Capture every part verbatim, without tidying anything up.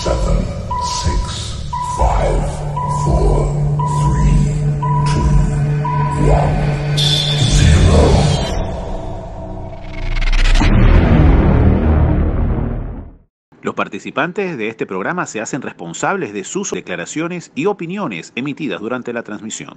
seven, six, five, four, three, two, one, zero. Los participantes de este programa se hacen responsables de sus declaraciones y opiniones emitidas durante la transmisión.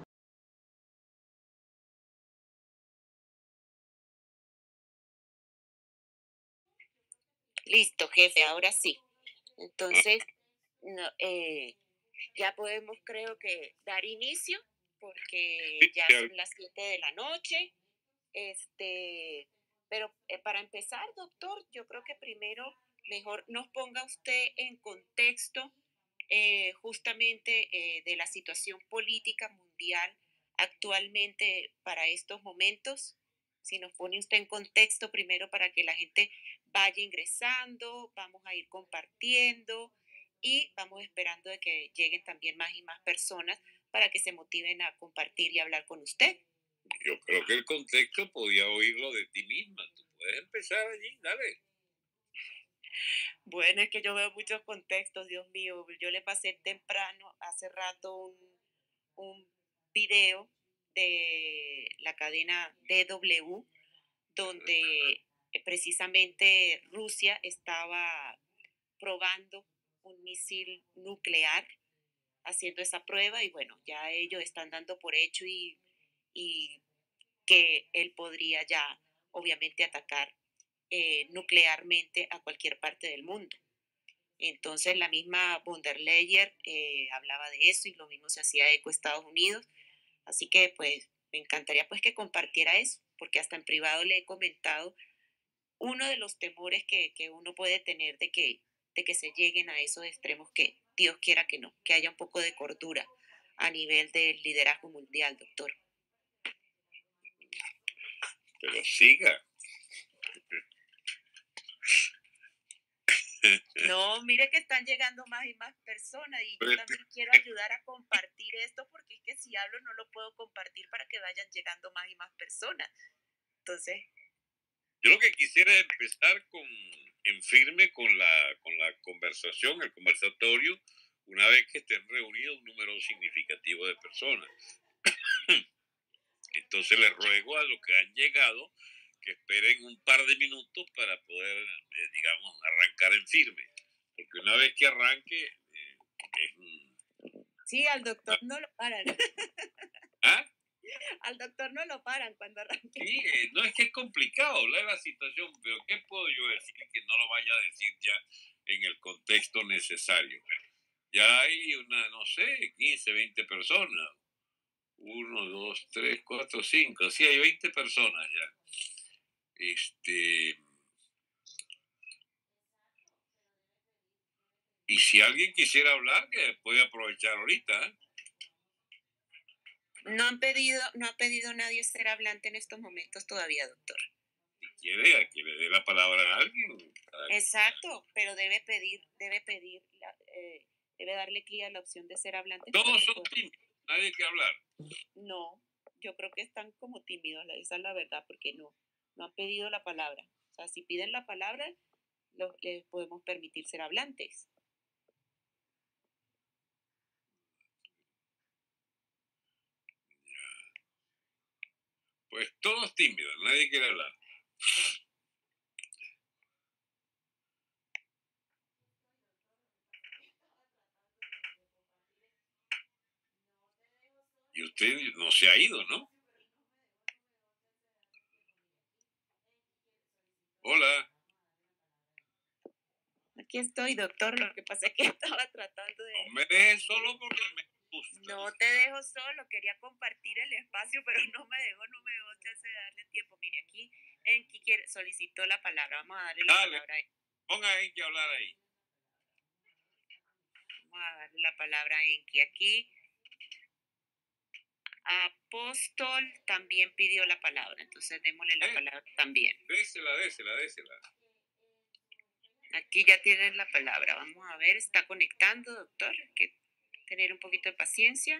Listo, jefe, ahora sí. Entonces, no, eh, ya podemos, creo que, dar inicio, porque ya son las siete de la noche. Este, pero eh, para empezar, doctor, yo creo que primero mejor nos ponga usted en contexto eh, justamente eh, de la situación política mundial actualmente para estos momentos. Si nos pone usted en contexto primero para que la gente vaya ingresando, vamos a ir compartiendo y vamos esperando de que lleguen también más y más personas para que se motiven a compartir y hablar con usted. Yo creo que el contexto podía oírlo de ti misma. Tú puedes empezar allí, dale. Bueno, es que yo veo muchos contextos, Dios mío. Yo le pasé temprano, hace rato, un, un video de la cadena D W, donde precisamente Rusia estaba probando un misil nuclear, haciendo esa prueba, y bueno, ya ellos están dando por hecho y, y que él podría ya, obviamente, atacar eh, nuclearmente a cualquier parte del mundo. Entonces la misma von der Leyen eh, hablaba de eso y lo mismo se hacía eco Estados Unidos. Así que pues me encantaría pues que compartiera eso, porque hasta en privado le he comentado uno de los temores que, que uno puede tener de que, de que se lleguen a esos extremos, que Dios quiera que no, que haya un poco de cordura a nivel del liderazgo mundial, doctor. Pero siga. No, mire que están llegando más y más personas y yo también quiero ayudar a compartir esto, porque es que si hablo no lo puedo compartir para que vayan llegando más y más personas. Entonces, yo lo que quisiera es empezar con, en firme con la, con la conversación, el conversatorio, una vez que estén reunidos un número significativo de personas. Entonces les ruego a los que han llegado que esperen un par de minutos para poder, eh, digamos, arrancar en firme. Porque una vez que arranque, eh, es un... Sí, al doctor no lo paran. ¿Ah? Al doctor no lo paran cuando arranque. Sí, eh, no es que es complicado hablar de la situación, pero ¿qué puedo yo decir que no lo vaya a decir ya en el contexto necesario? Ya hay una, no sé, quince, veinte personas. Uno, dos, tres, cuatro, cinco. Sí, hay veinte personas ya. Este... Y si alguien quisiera hablar, que puede aprovechar ahorita. ¿eh? No han pedido, no ha pedido nadie ser hablante en estos momentos todavía, doctor. Si quiere, a que le dé la palabra a alguien. Exacto, pero debe pedir, debe pedir, la, eh, debe darle clic a la opción de ser hablante. Todos son tímidos, nadie que hablar. No, yo creo que están como tímidos, esa es la verdad, porque no, no han pedido la palabra. O sea, si piden la palabra, lo, les podemos permitir ser hablantes. Pues todos tímidos, nadie quiere hablar. Y usted no se ha ido, ¿no? Hola. Aquí estoy, doctor. Lo que pasa es que estaba tratando de... No me dejes solo porque me gusta. No te dejo solo. Quería compartir el espacio, pero no me dejó, no me dejó chance de darle tiempo. Mire, aquí Enki quiere, solicitó la palabra. Vamos a darle la Dale, palabra a Enki. Ponga a Enki a hablar ahí. Vamos a darle la palabra a Enki. Aquí Apóstol también pidió la palabra. Entonces démosle la ¿Eh? palabra también. Désela, désela, désela. Aquí ya tienen la palabra. Vamos a ver, está conectando, doctor. Hay que tener un poquito de paciencia.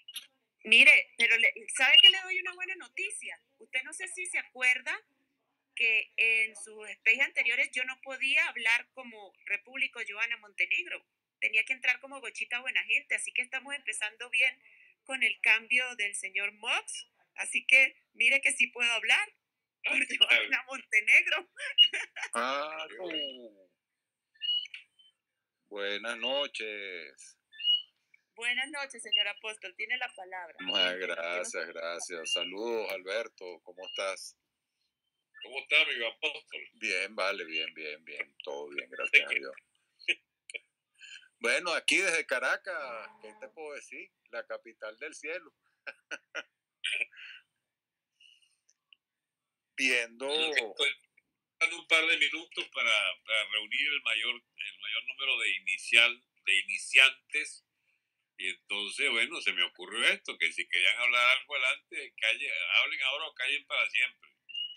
Mire, pero le, ¿sabe que le doy una buena noticia? Usted no sé si se acuerda que en sus especies anteriores yo no podía hablar como Repúblico Joana Montenegro. Tenía que entrar como Gochita Buena Gente. Así que estamos empezando bien con el cambio del señor Mox. Así que mire que sí puedo hablar por Joana Montenegro. Ah, no. Buenas noches. Buenas noches, señor Apóstol. Tiene la palabra. Muchas gracias, gracias. Saludos, Alberto. ¿Cómo estás? ¿Cómo está, amigo Apóstol? Bien, vale, bien, bien, bien. Todo bien, gracias a Dios. Bueno, aquí desde Caracas, ¿qué te puedo decir? La capital del cielo. Viendo... Dando un par de minutos para, para reunir el mayor, el mayor número de, inicial, de iniciantes. Y entonces, bueno, se me ocurrió esto, que si querían hablar algo adelante, calle, hablen ahora o callen para siempre.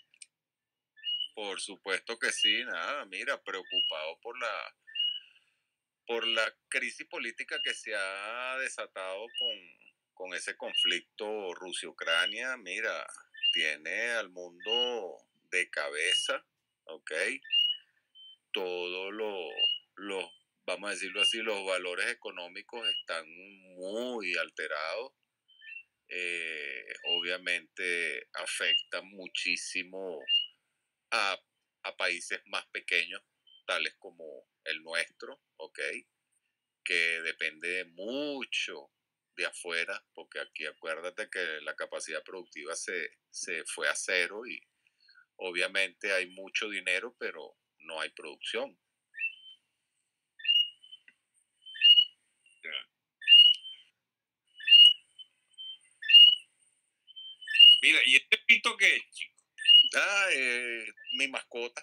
Por supuesto que sí, nada, mira, preocupado por la, por la crisis política que se ha desatado con, con ese conflicto Rusia-Ucrania. Mira, tiene al mundo de cabeza, ¿ok? Todos los, los, vamos a decirlo así, los valores económicos están muy alterados. Eh, obviamente afecta muchísimo a, a países más pequeños, tales como el nuestro, ¿ok? Que depende mucho de afuera, porque aquí acuérdate que la capacidad productiva se, se fue a cero y obviamente hay mucho dinero, pero no hay producción. Ya. Mira, ¿y este pito qué es, chico? Ah, eh, mi mascota.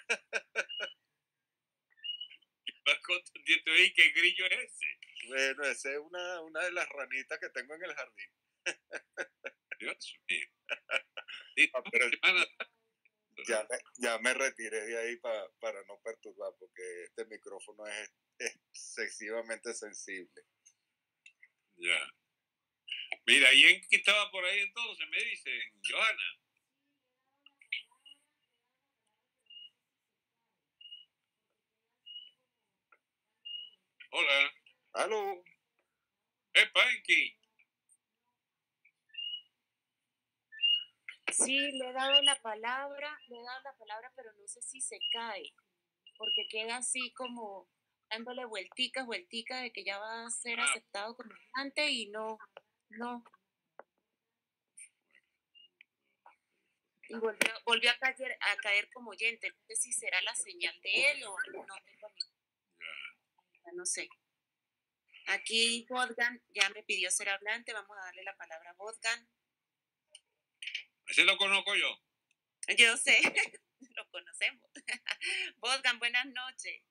¿Qué mascota tiene? ¿Y qué grillo es ese? Bueno, esa es una, una de las ranitas que tengo en el jardín. Dios mío. Sí, Ah, pero semana, ya, me, ya me retiré de ahí pa, para no perturbar, porque este micrófono es excesivamente sensible. ya. Mira, ¿y en qué estaba por ahí entonces? Me dicen, Joana. Hola. ¡Aló! ¡Epa, Enki! Sí, le he dado la palabra, le he dado la palabra, pero no sé si se cae, porque queda así como dándole vuelticas, vuelticas de que ya va a ser aceptado como antes y no, no. Y volvió, volvió a, caer, a caer como oyente. No sé si será la señal de él o no tengo ni idea, no sé. Aquí Wolfgang ya me pidió ser hablante, vamos a darle la palabra a Wolfgang. Ese lo conozco yo. Yo sé, lo conocemos. Wolfgang, buenas noches.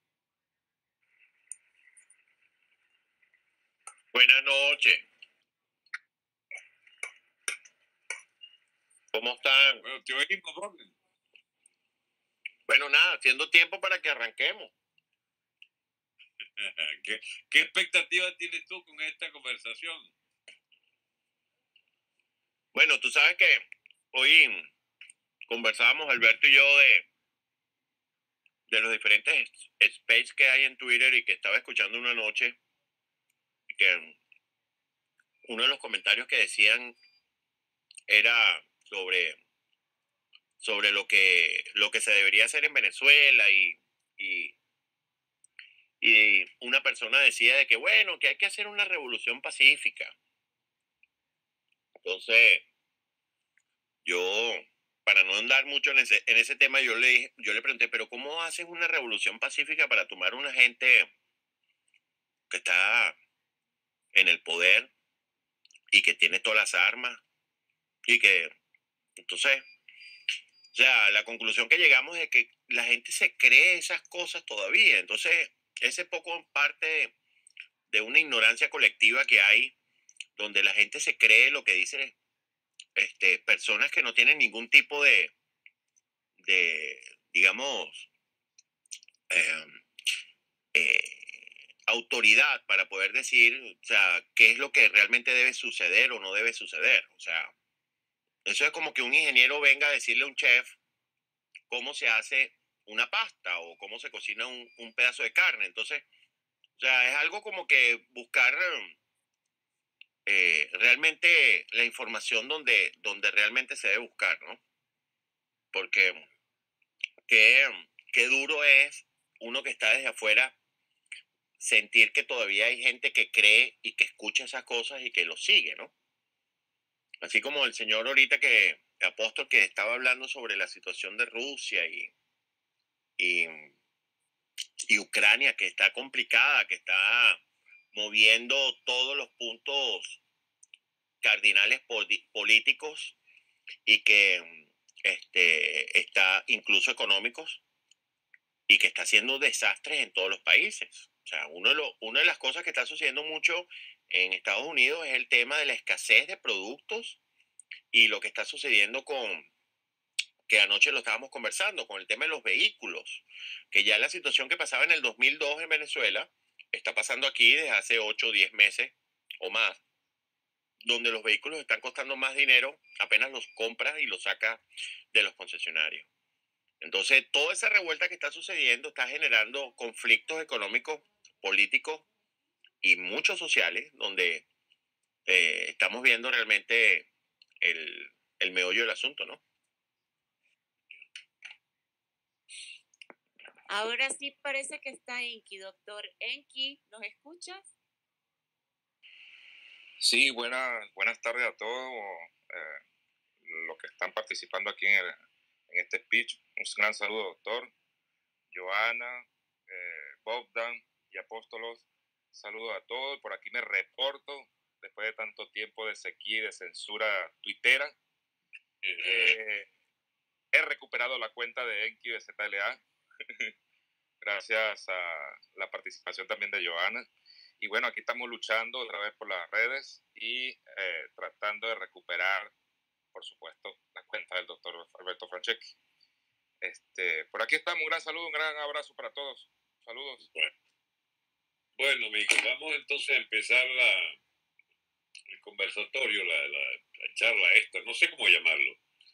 Buenas noches. ¿Cómo están? Bueno, te oímos, Wolfgang. Bueno, nada, haciendo tiempo para que arranquemos. ¿Qué, ¿Qué expectativa tienes tú con esta conversación? Bueno, tú sabes que hoy conversábamos Alberto y yo de, de los diferentes space que hay en Twitter y que estaba escuchando una noche y que uno de los comentarios que decían era sobre, sobre lo que lo que se debería hacer en Venezuela y, y, y una persona decía de que bueno, que hay que hacer una revolución pacífica. Entonces, yo, para no andar mucho en ese, en ese tema, yo le, dije- yo le pregunté, pero ¿cómo haces una revolución pacífica para tomar una gente que está en el poder y que tiene todas las armas? Y que, entonces, o sea, la conclusión que llegamos es que la gente se cree esas cosas todavía. Entonces, ese poco parte de una ignorancia colectiva que hay, donde la gente se cree lo que dicen este, personas que no tienen ningún tipo de, de digamos, eh, eh, autoridad para poder decir, o sea, qué es lo que realmente debe suceder o no debe suceder. O sea, eso es como que un ingeniero venga a decirle a un chef cómo se hace una pasta o cómo se cocina un, un pedazo de carne. Entonces, o sea, es algo como que buscar eh, realmente la información donde, donde realmente se debe buscar, ¿no? Porque qué, qué duro es uno que está desde afuera sentir que todavía hay gente que cree y que escucha esas cosas y que lo sigue, ¿no? Así como el señor ahorita que, Apóstol, que estaba hablando sobre la situación de Rusia y, y, y Ucrania, que está complicada, que está moviendo todos los puntos cardinales políticos y que este, está incluso económicos y que está haciendo desastres en todos los países. O sea, uno de lo, una de las cosas que está sucediendo mucho en Estados Unidos es el tema de la escasez de productos y lo que está sucediendo con, que anoche lo estábamos conversando, con el tema de los vehículos, que ya la situación que pasaba en el dos mil dos en Venezuela está pasando aquí desde hace ocho o diez meses o más, donde los vehículos están costando más dinero, apenas los compras y los sacas de los concesionarios. Entonces, toda esa revuelta que está sucediendo está generando conflictos económicos, políticos y muchos sociales, donde eh, estamos viendo realmente el, el meollo del asunto, ¿no? Ahora sí parece que está Enki, doctor Enki, ¿nos escuchas? Sí, buenas, buenas tardes a todos eh, los que están participando aquí en, el, en este speech. Un gran saludo, doctor, Joana, eh, Bogdan y Apóstolos. Saludos a todos. Por aquí me reporto, después de tanto tiempo de sequía y de censura tuitera. Eh, he recuperado la cuenta de Enki de Z L A, gracias a la participación también de Joana. Y bueno, aquí estamos luchando otra vez por las redes y eh, tratando de recuperar, por supuesto, la cuenta del doctor Alberto Franceschi. Este, por aquí estamos, un gran saludo, un gran abrazo para todos. Saludos. Bueno, bueno Miguel, vamos entonces a empezar la, el conversatorio, la, la, la charla esta, no sé cómo llamarlo.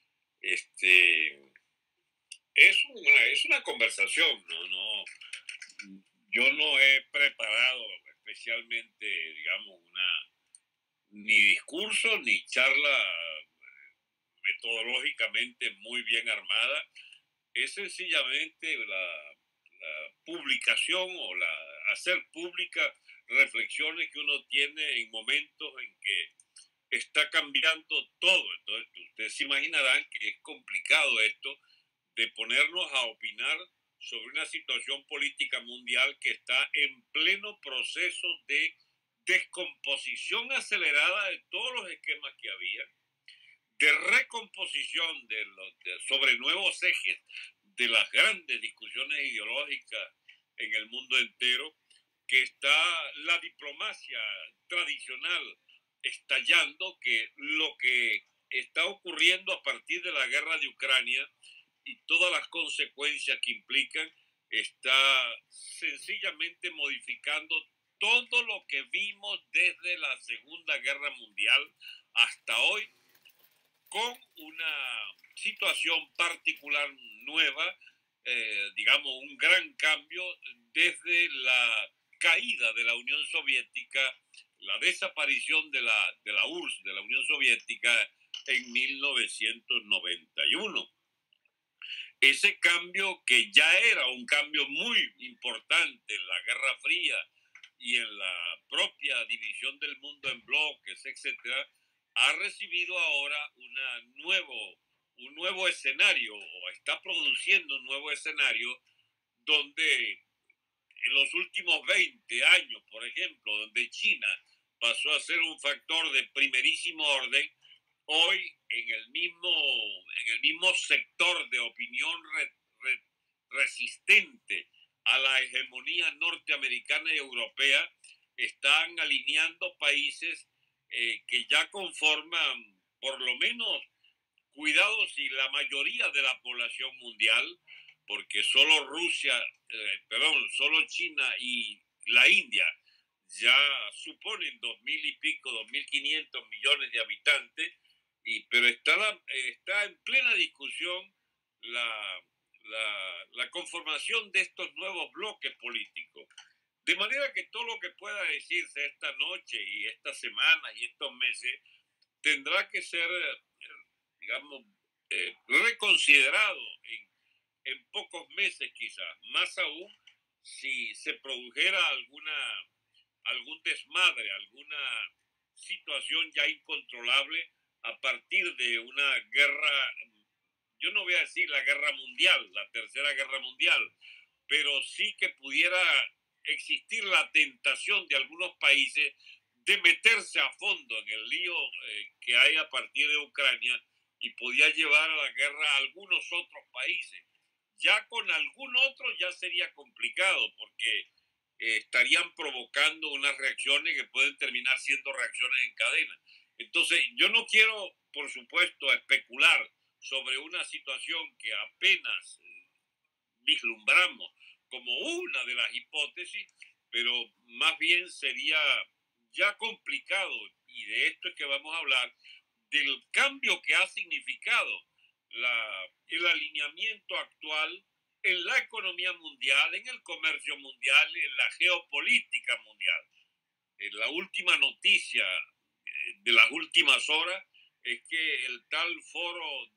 Este, es una, es una conversación, ¿no? no yo no he preparado especialmente, digamos, una ni discurso ni charla metodológicamente muy bien armada. Es sencillamente la, la publicación o la hacer pública reflexiones que uno tiene en momentos en que está cambiando todo. Entonces, ustedes se imaginarán que es complicado esto de ponernos a opinar sobre una situación política mundial que está en pleno proceso de descomposición acelerada de todos los esquemas que había, de recomposición de los, de, sobre nuevos ejes de las grandes discusiones ideológicas en el mundo entero, que está la diplomacia tradicional estallando, que lo que está ocurriendo a partir de la guerra de Ucrania y todas las consecuencias que implican, está sencillamente modificando todo lo que vimos desde la Segunda Guerra Mundial hasta hoy, con una situación particular nueva, eh, digamos un gran cambio desde la caída de la Unión Soviética, la desaparición de la, de la U R S S, de la Unión Soviética, en mil novecientos noventa y uno. Ese cambio, que ya era un cambio muy importante en la Guerra Fría y en la propia división del mundo en bloques, etcétera, ha recibido ahora una nuevo, un nuevo escenario, o está produciendo un nuevo escenario, donde en los últimos veinte años, por ejemplo, donde China pasó a ser un factor de primerísimo orden, hoy en el mismo, en el mismo sector de opinión re, re, resistente a la hegemonía norteamericana y europea, están alineando países eh, que ya conforman, por lo menos, cuidado si la mayoría de la población mundial, porque solo Rusia, eh, perdón, solo China y la India ya suponen dos mil y pico, dos mil quinientos millones de habitantes, y, pero está, la, está en plena discusión la, la, la conformación de estos nuevos bloques políticos. De manera que todo lo que pueda decirse esta noche y estas semanas y estos meses tendrá que ser, digamos, eh, reconsiderado en, en pocos meses quizás, más aún si se produjera alguna, algún desmadre, alguna situación ya incontrolable a partir de una guerra, yo no voy a decir la guerra mundial, la tercera guerra mundial, pero sí que pudiera existir la tentación de algunos países de meterse a fondo en el lío eh, que hay a partir de Ucrania y podía llevar a la guerra a algunos otros países. Ya con algún otro ya sería complicado porque eh, estarían provocando unas reacciones que pueden terminar siendo reacciones en cadena. Entonces, yo no quiero, por supuesto, especular sobre una situación que apenas eh, vislumbramos como una de las hipótesis, pero más bien sería ya complicado, y de esto es que vamos a hablar, del cambio que ha significado la, el alineamiento actual en la economía mundial, en el comercio mundial, en la geopolítica mundial. En la última noticia de las últimas horas es que el tal foro,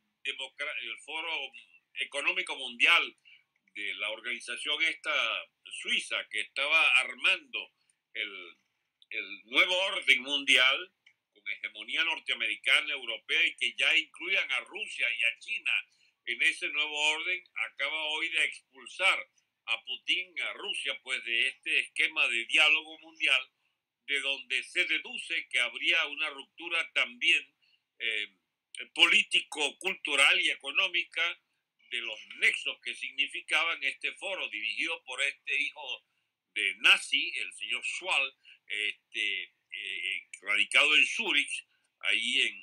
el foro económico mundial de la organización esta suiza que estaba armando el, el nuevo orden mundial con hegemonía norteamericana, europea y que ya incluyan a Rusia y a China en ese nuevo orden, acaba hoy de expulsar a Putin, a Rusia, pues de este esquema de diálogo mundial, de donde se deduce que habría una ruptura también eh, político-cultural y económica de los nexos que significaban este foro dirigido por este hijo de nazi, el señor Schwal, este, eh, radicado en Zúrich, ahí en,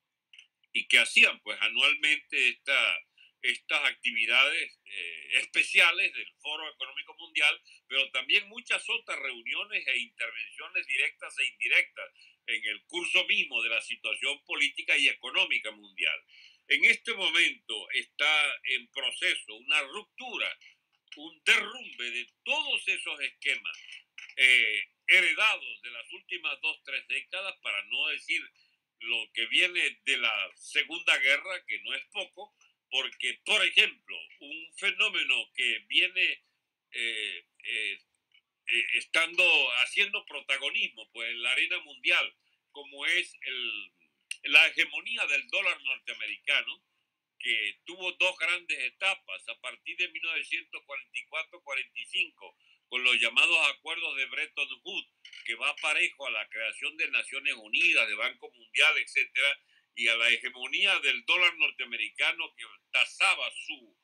y que hacían pues anualmente esta, estas actividades eh, especiales del Foro Económico Mundial, pero también muchas otras reuniones e intervenciones directas e indirectas en el curso mismo de la situación política y económica mundial. En este momento está en proceso una ruptura, un derrumbe de todos esos esquemas eh, heredados de las últimas dos, tres décadas, para no decir lo que viene de la Segunda Guerra, que no es poco, porque, por ejemplo, un fenómeno que viene eh, eh, eh, estando, haciendo protagonismo pues, en la arena mundial, como es el, la hegemonía del dólar norteamericano, que tuvo dos grandes etapas a partir de mil novecientos cuarenta y cuatro cuarenta y cinco, con los llamados acuerdos de Bretton Woods, que va parejo a la creación de Naciones Unidas, de Banco Mundial, etcétera, y a la hegemonía del dólar norteamericano que tasaba su,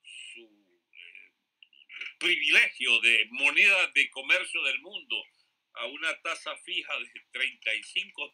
su eh, privilegio de moneda de comercio del mundo a una tasa fija de treinta y cinco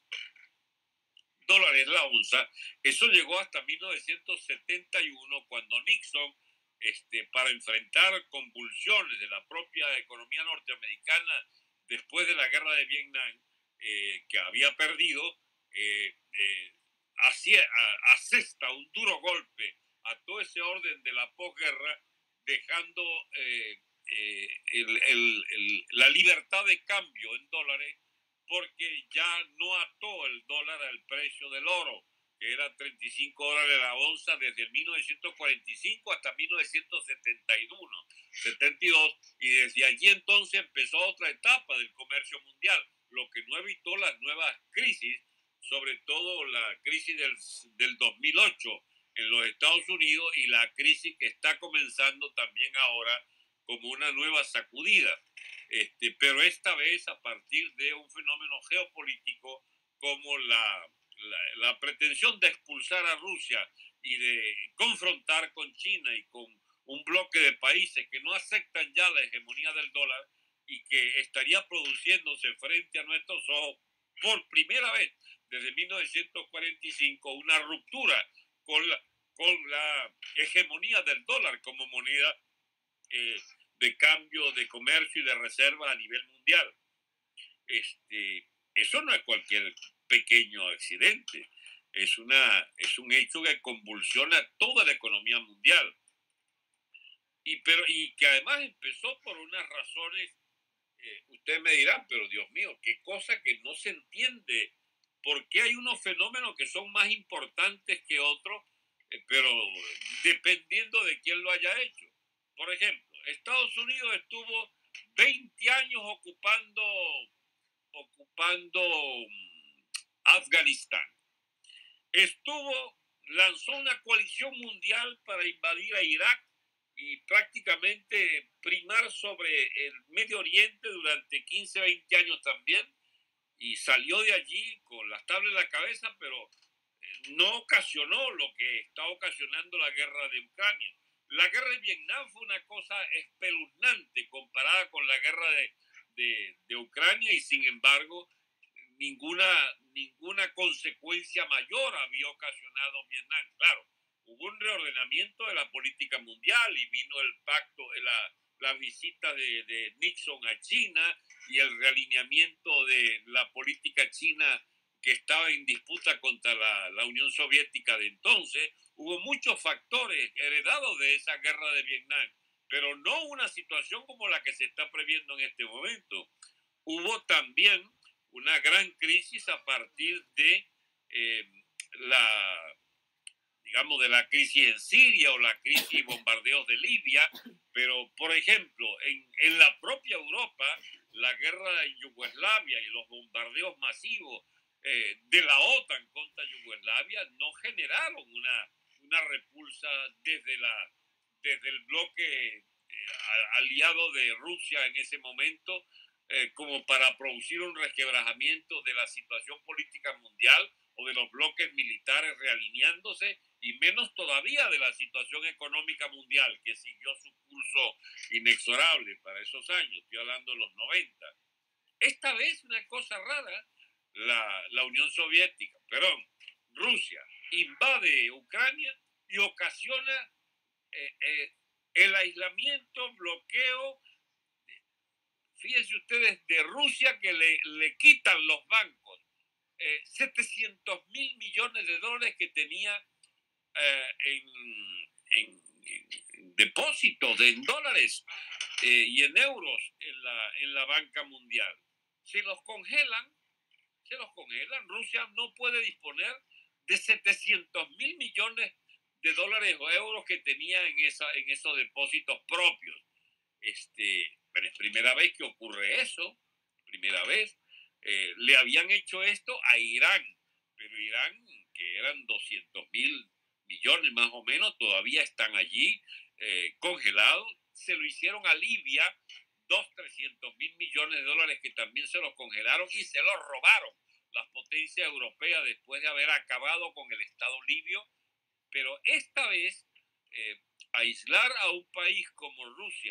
dólares la onza. Eso llegó hasta mil novecientos setenta y uno, cuando Nixon, este, para enfrentar convulsiones de la propia economía norteamericana después de la guerra de Vietnam, eh, que había perdido, eh, eh, hacía, a, asesta un duro golpe a todo ese orden de la posguerra, dejando eh, eh, el, el, el, la libertad de cambio en dólares, porque ya no ató el dólar al precio del oro, que era treinta y cinco dólares la onza desde mil novecientos cuarenta y cinco hasta mil novecientos setenta y uno, setenta y dos, y desde allí entonces empezó otra etapa del comercio mundial, lo que no evitó las nuevas crisis, sobre todo la crisis del, del dos mil ocho en los Estados Unidos y la crisis que está comenzando también ahora como una nueva sacudida. Este, pero esta vez a partir de un fenómeno geopolítico como la, la, la pretensión de expulsar a Rusia y de confrontar con China y con un bloque de países que no aceptan ya la hegemonía del dólar y que estaría produciéndose frente a nuestros ojos por primera vez desde mil novecientos cuarenta y cinco una ruptura con la, con la hegemonía del dólar como moneda eh, de cambio, de comercio y de reserva a nivel mundial. Este, eso no es cualquier pequeño accidente, es, una, es un hecho que convulsiona toda la economía mundial. y, pero, y que además empezó por unas razones, eh, ustedes me dirán, pero Dios mío, qué cosa que no se entiende, por qué hay unos fenómenos que son más importantes que otros, eh, pero dependiendo de quién lo haya hecho. Por ejemplo, Estados Unidos estuvo veinte años ocupando, ocupando um, Afganistán. Estuvo, lanzó una coalición mundial para invadir a Irak y prácticamente primar sobre el Medio Oriente durante quince, veinte años también, y salió de allí con las tablas en la cabeza, pero no ocasionó lo que está ocasionando la guerra de Ucrania. La guerra de Vietnam fue una cosa espeluznante comparada con la guerra de, de, de Ucrania, y sin embargo ninguna, ninguna consecuencia mayor había ocasionado Vietnam. Claro, hubo un reordenamiento de la política mundial y vino el pacto, la, la visita de, de Nixon a China y el realineamiento de la política china que estaba en disputa contra la, la Unión Soviética de entonces. Hubo muchos factores heredados de esa guerra de Vietnam, pero no una situación como la que se está previendo en este momento. Hubo también una gran crisis a partir de eh, la, digamos, de la crisis en Siria o la crisis y bombardeos de Libia, pero, por ejemplo, en, en la propia Europa, la guerra en Yugoslavia y los bombardeos masivos eh, de la OTAN contra Yugoslavia no generaron una, una repulsa desde, la, desde el bloque eh, aliado de Rusia en ese momento, eh, como para producir un resquebrajamiento de la situación política mundial o de los bloques militares realineándose, y menos todavía de la situación económica mundial, que siguió su curso inexorable para esos años. Estoy hablando de los noventa. Esta vez una cosa rara, la, la Unión Soviética, perdón, Rusia, invade Ucrania y ocasiona eh, eh, el aislamiento, bloqueo, fíjense ustedes, de Rusia, que le, le quitan los bancos eh, setecientos mil millones de dólares que tenía eh, en, en, en depósitos, en dólares eh, y en euros en la, en la banca mundial. Se los congelan, se los congelan. Rusia no puede disponer de setecientos mil millones de dólares o euros que tenía en, esa, en esos depósitos propios. Este, pero es primera vez que ocurre eso, primera vez. Eh, le habían hecho esto a Irán, pero Irán, que eran doscientos mil millones más o menos, todavía están allí eh, congelados. Se lo hicieron a Libia, dos, trescientos mil millones de dólares que también se los congelaron y se los robaron las potencias europeas después de haber acabado con el Estado libio. Pero esta vez, eh, aislar a un país como Rusia,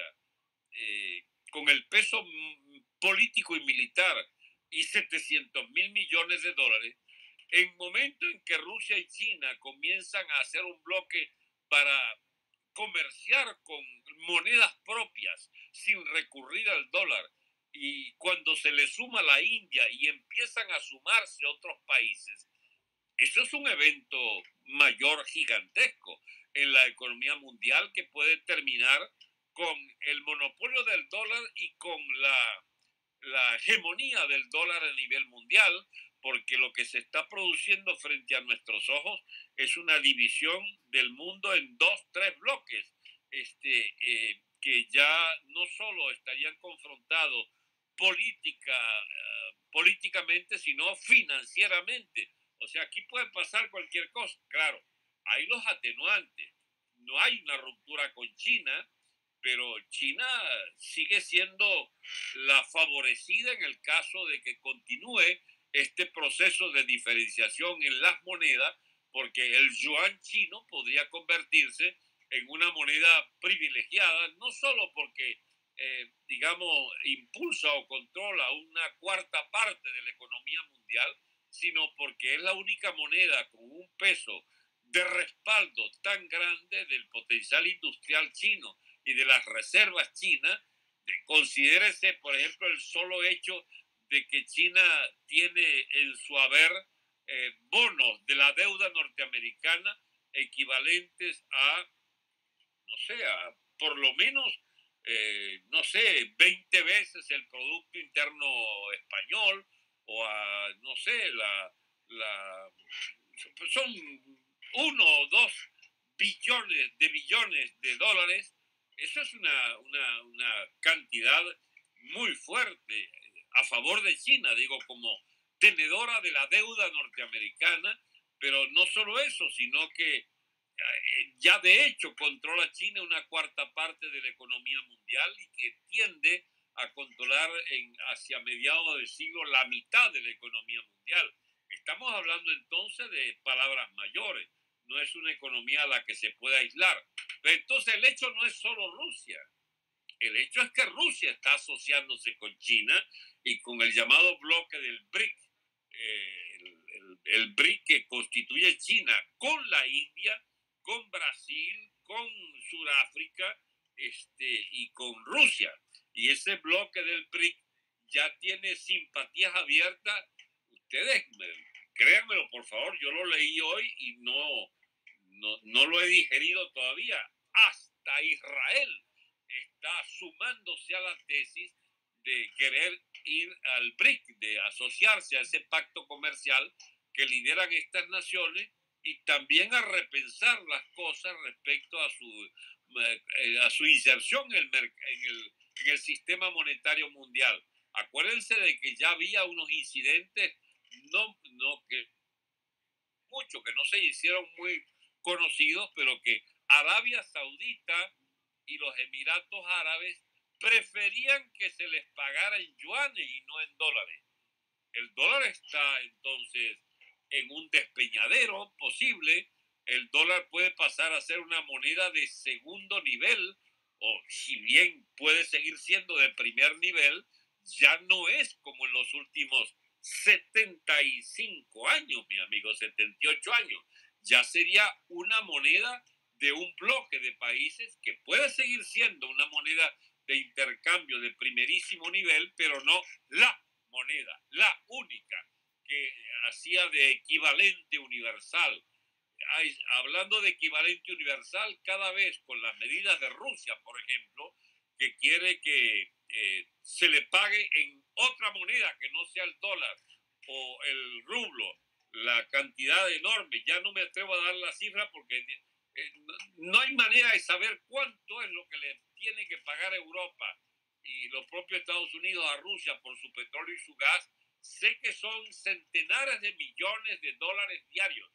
eh, con el peso político y militar y setecientos mil millones de dólares, en momento en que Rusia y China comienzan a hacer un bloque para comerciar con monedas propias sin recurrir al dólar, y cuando se le suma la India y empiezan a sumarse otros países, eso es un evento mayor, gigantesco en la economía mundial, que puede terminar con el monopolio del dólar y con la, la hegemonía del dólar a nivel mundial, porque lo que se está produciendo frente a nuestros ojos es una división del mundo en dos, tres bloques, este, eh, que ya no solo estarían confrontados política, uh, políticamente, sino financieramente. O sea, aquí puede pasar cualquier cosa. Claro, hay los atenuantes. No hay una ruptura con China, pero China sigue siendo la favorecida en el caso de que continúe este proceso de diferenciación en las monedas, porque el yuan chino podría convertirse en una moneda privilegiada, no solo porque, eh, digamos, impulsa o controla una cuarta parte de la economía mundial, sino porque es la única moneda con un peso de respaldo tan grande del potencial industrial chino y de las reservas chinas. Considérese, por ejemplo, el solo hecho de que China tiene en su haber eh, bonos de la deuda norteamericana equivalentes a, no sé, a por lo menos, eh, no sé, veinte veces el Producto Interno Español, o a, no sé, la, la, son uno o dos billones de billones de dólares. Eso es una, una, una cantidad muy fuerte a favor de China, digo, como tenedora de la deuda norteamericana, pero no solo eso, sino que ya de hecho controla China una cuarta parte de la economía mundial y que tiende a controlar en, hacia mediados del siglo la mitad de la economía mundial. Estamos hablando entonces de palabras mayores, no es una economía a la que se pueda aislar. Pero entonces el hecho no es solo Rusia, el hecho es que Rusia está asociándose con China y con el llamado bloque del B R I C, eh, el, el, el B R I C que constituye China con la India, con Brasil, con Sudáfrica este, y con Rusia. Y ese bloque del B R I C ya tiene simpatías abiertas. Ustedes, créanmelo por favor, yo lo leí hoy y no, no, no lo he digerido todavía. Hasta Israel está sumándose a la tesis de querer ir al B R I C, de asociarse a ese pacto comercial que lideran estas naciones, y también a repensar las cosas respecto a su, eh, a su inserción en el, en, el, en el sistema monetario mundial. Acuérdense de que ya había unos incidentes, no, no que mucho, que no se hicieron muy conocidos, pero que Arabia Saudita y los Emiratos Árabes preferían que se les pagara en yuanes y no en dólares. El dólar está entonces en un despeñadero posible. El dólar puede pasar a ser una moneda de segundo nivel, o si bien puede seguir siendo de primer nivel, ya no es como en los últimos setenta y cinco años, mi amigo, setenta y ocho años. Ya sería una moneda de un bloque de países que puede seguir siendo una moneda de intercambio de primerísimo nivel, pero no la moneda, la única que hacía de equivalente universal. Hay, hablando de equivalente universal, cada vez con las medidas de Rusia, por ejemplo, que quiere que eh, se le pague en otra moneda que no sea el dólar o el rublo, la cantidad enorme, ya no me atrevo a dar la cifra porque eh, no hay manera de saber cuánto es lo que le tiene que pagar Europa y los propios Estados Unidos a Rusia por su petróleo y su gas. Sé que son centenares de millones de dólares diarios.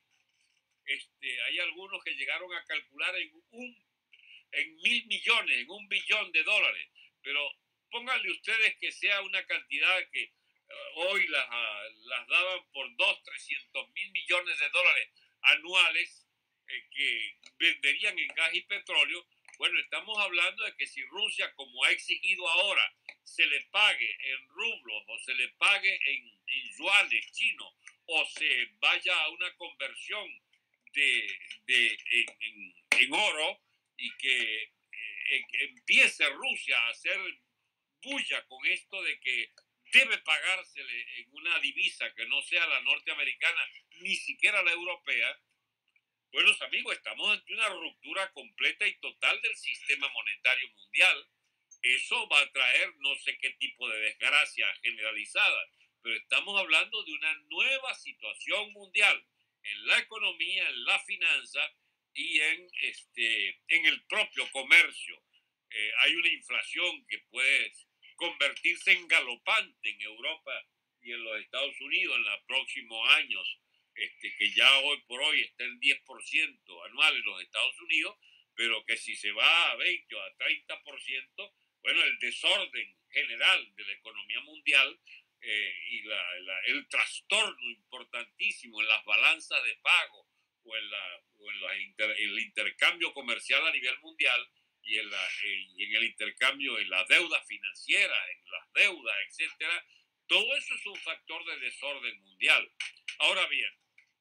Este, hay algunos que llegaron a calcular en, un, en mil millones, en un billón de dólares. Pero pónganle ustedes que sea una cantidad que uh, hoy las, uh, las daban por dos, trescientos mil millones de dólares anuales eh, que venderían en gas y petróleo. Bueno, estamos hablando de que si Rusia, como ha exigido ahora, se le pague en rublos o se le pague en, en yuanes chinos o se vaya a una conversión de, de, en, en, en oro y que eh, empiece Rusia a hacer bulla con esto de que debe pagársele en una divisa que no sea la norteamericana, ni siquiera la europea. Buenos amigos, estamos ante una ruptura completa y total del sistema monetario mundial. Eso va a traer no sé qué tipo de desgracia generalizada, pero estamos hablando de una nueva situación mundial en la economía, en la finanza y en, este, en el propio comercio. Eh, hay una inflación que puede convertirse en galopante en Europa y en los Estados Unidos en los próximos años. Este, que ya hoy por hoy está en diez por ciento anual en los Estados Unidos, pero que si se va a veinte o a treinta por ciento, bueno, el desorden general de la economía mundial eh, y la, la, el trastorno importantísimo en las balanzas de pago o en, la, o en la inter, el intercambio comercial a nivel mundial y en, la, eh, y en el intercambio en la deuda financiera, en las deudas, etcétera, todo eso es un factor de desorden mundial. Ahora bien,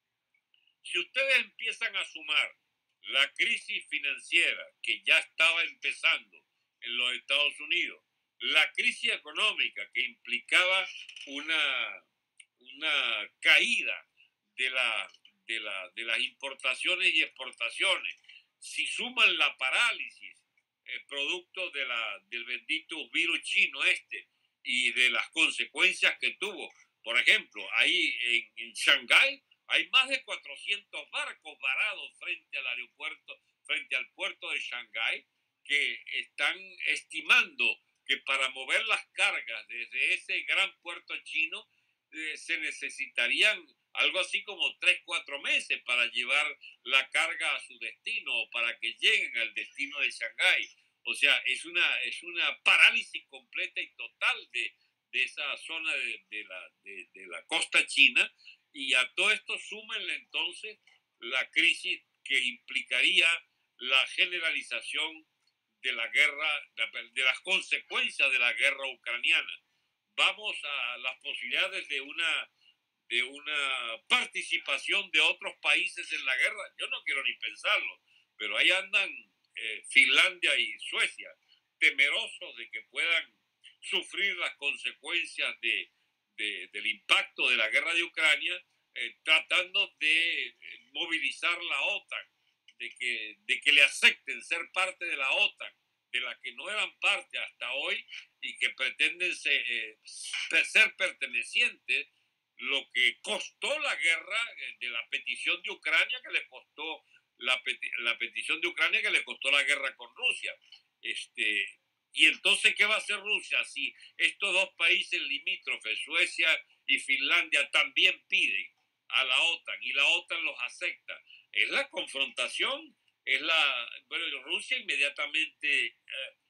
si ustedes empiezan a sumar la crisis financiera que ya estaba empezando en los Estados Unidos, la crisis económica que implicaba una, una caída de, la, de, la, de las importaciones y exportaciones, si suman la parálisis eh, producto de la, del bendito virus chino este y de las consecuencias que tuvo. Por ejemplo, ahí en, en Shanghái hay más de cuatrocientos barcos varados frente al aeropuerto, frente al puerto de Shanghái, que están estimando que para mover las cargas desde ese gran puerto chino eh, se necesitarían algo así como tres, cuatro meses para llevar la carga a su destino o para que lleguen al destino de Shanghái. O sea, es una, es una parálisis completa y total de, de esa zona de, de, la, de, de la costa china, y a todo esto súmenle entonces la crisis que implicaría la generalización de la guerra, de las consecuencias de la guerra ucraniana. Vamos a las posibilidades de una, de una participación de otros países en la guerra. Yo no quiero ni pensarlo, pero ahí andan eh, Finlandia y Suecia, temerosos de que puedan sufrir las consecuencias de, de, del impacto de la guerra de Ucrania, eh, tratando de eh, movilizar la OTAN, de que, de que le acepten ser parte de la OTAN, de la que no eran parte hasta hoy y que pretenden ser, eh, ser pertenecientes, lo que costó la guerra eh, de la petición de Ucrania, que le costó la, peti la petición de Ucrania que le costó la guerra con Rusia. Este, y entonces, ¿qué va a hacer Rusia si estos dos países limítrofes, Suecia y Finlandia, también piden a la OTAN y la OTAN los acepta? Es la confrontación, es la... Bueno, Rusia inmediatamente, eh,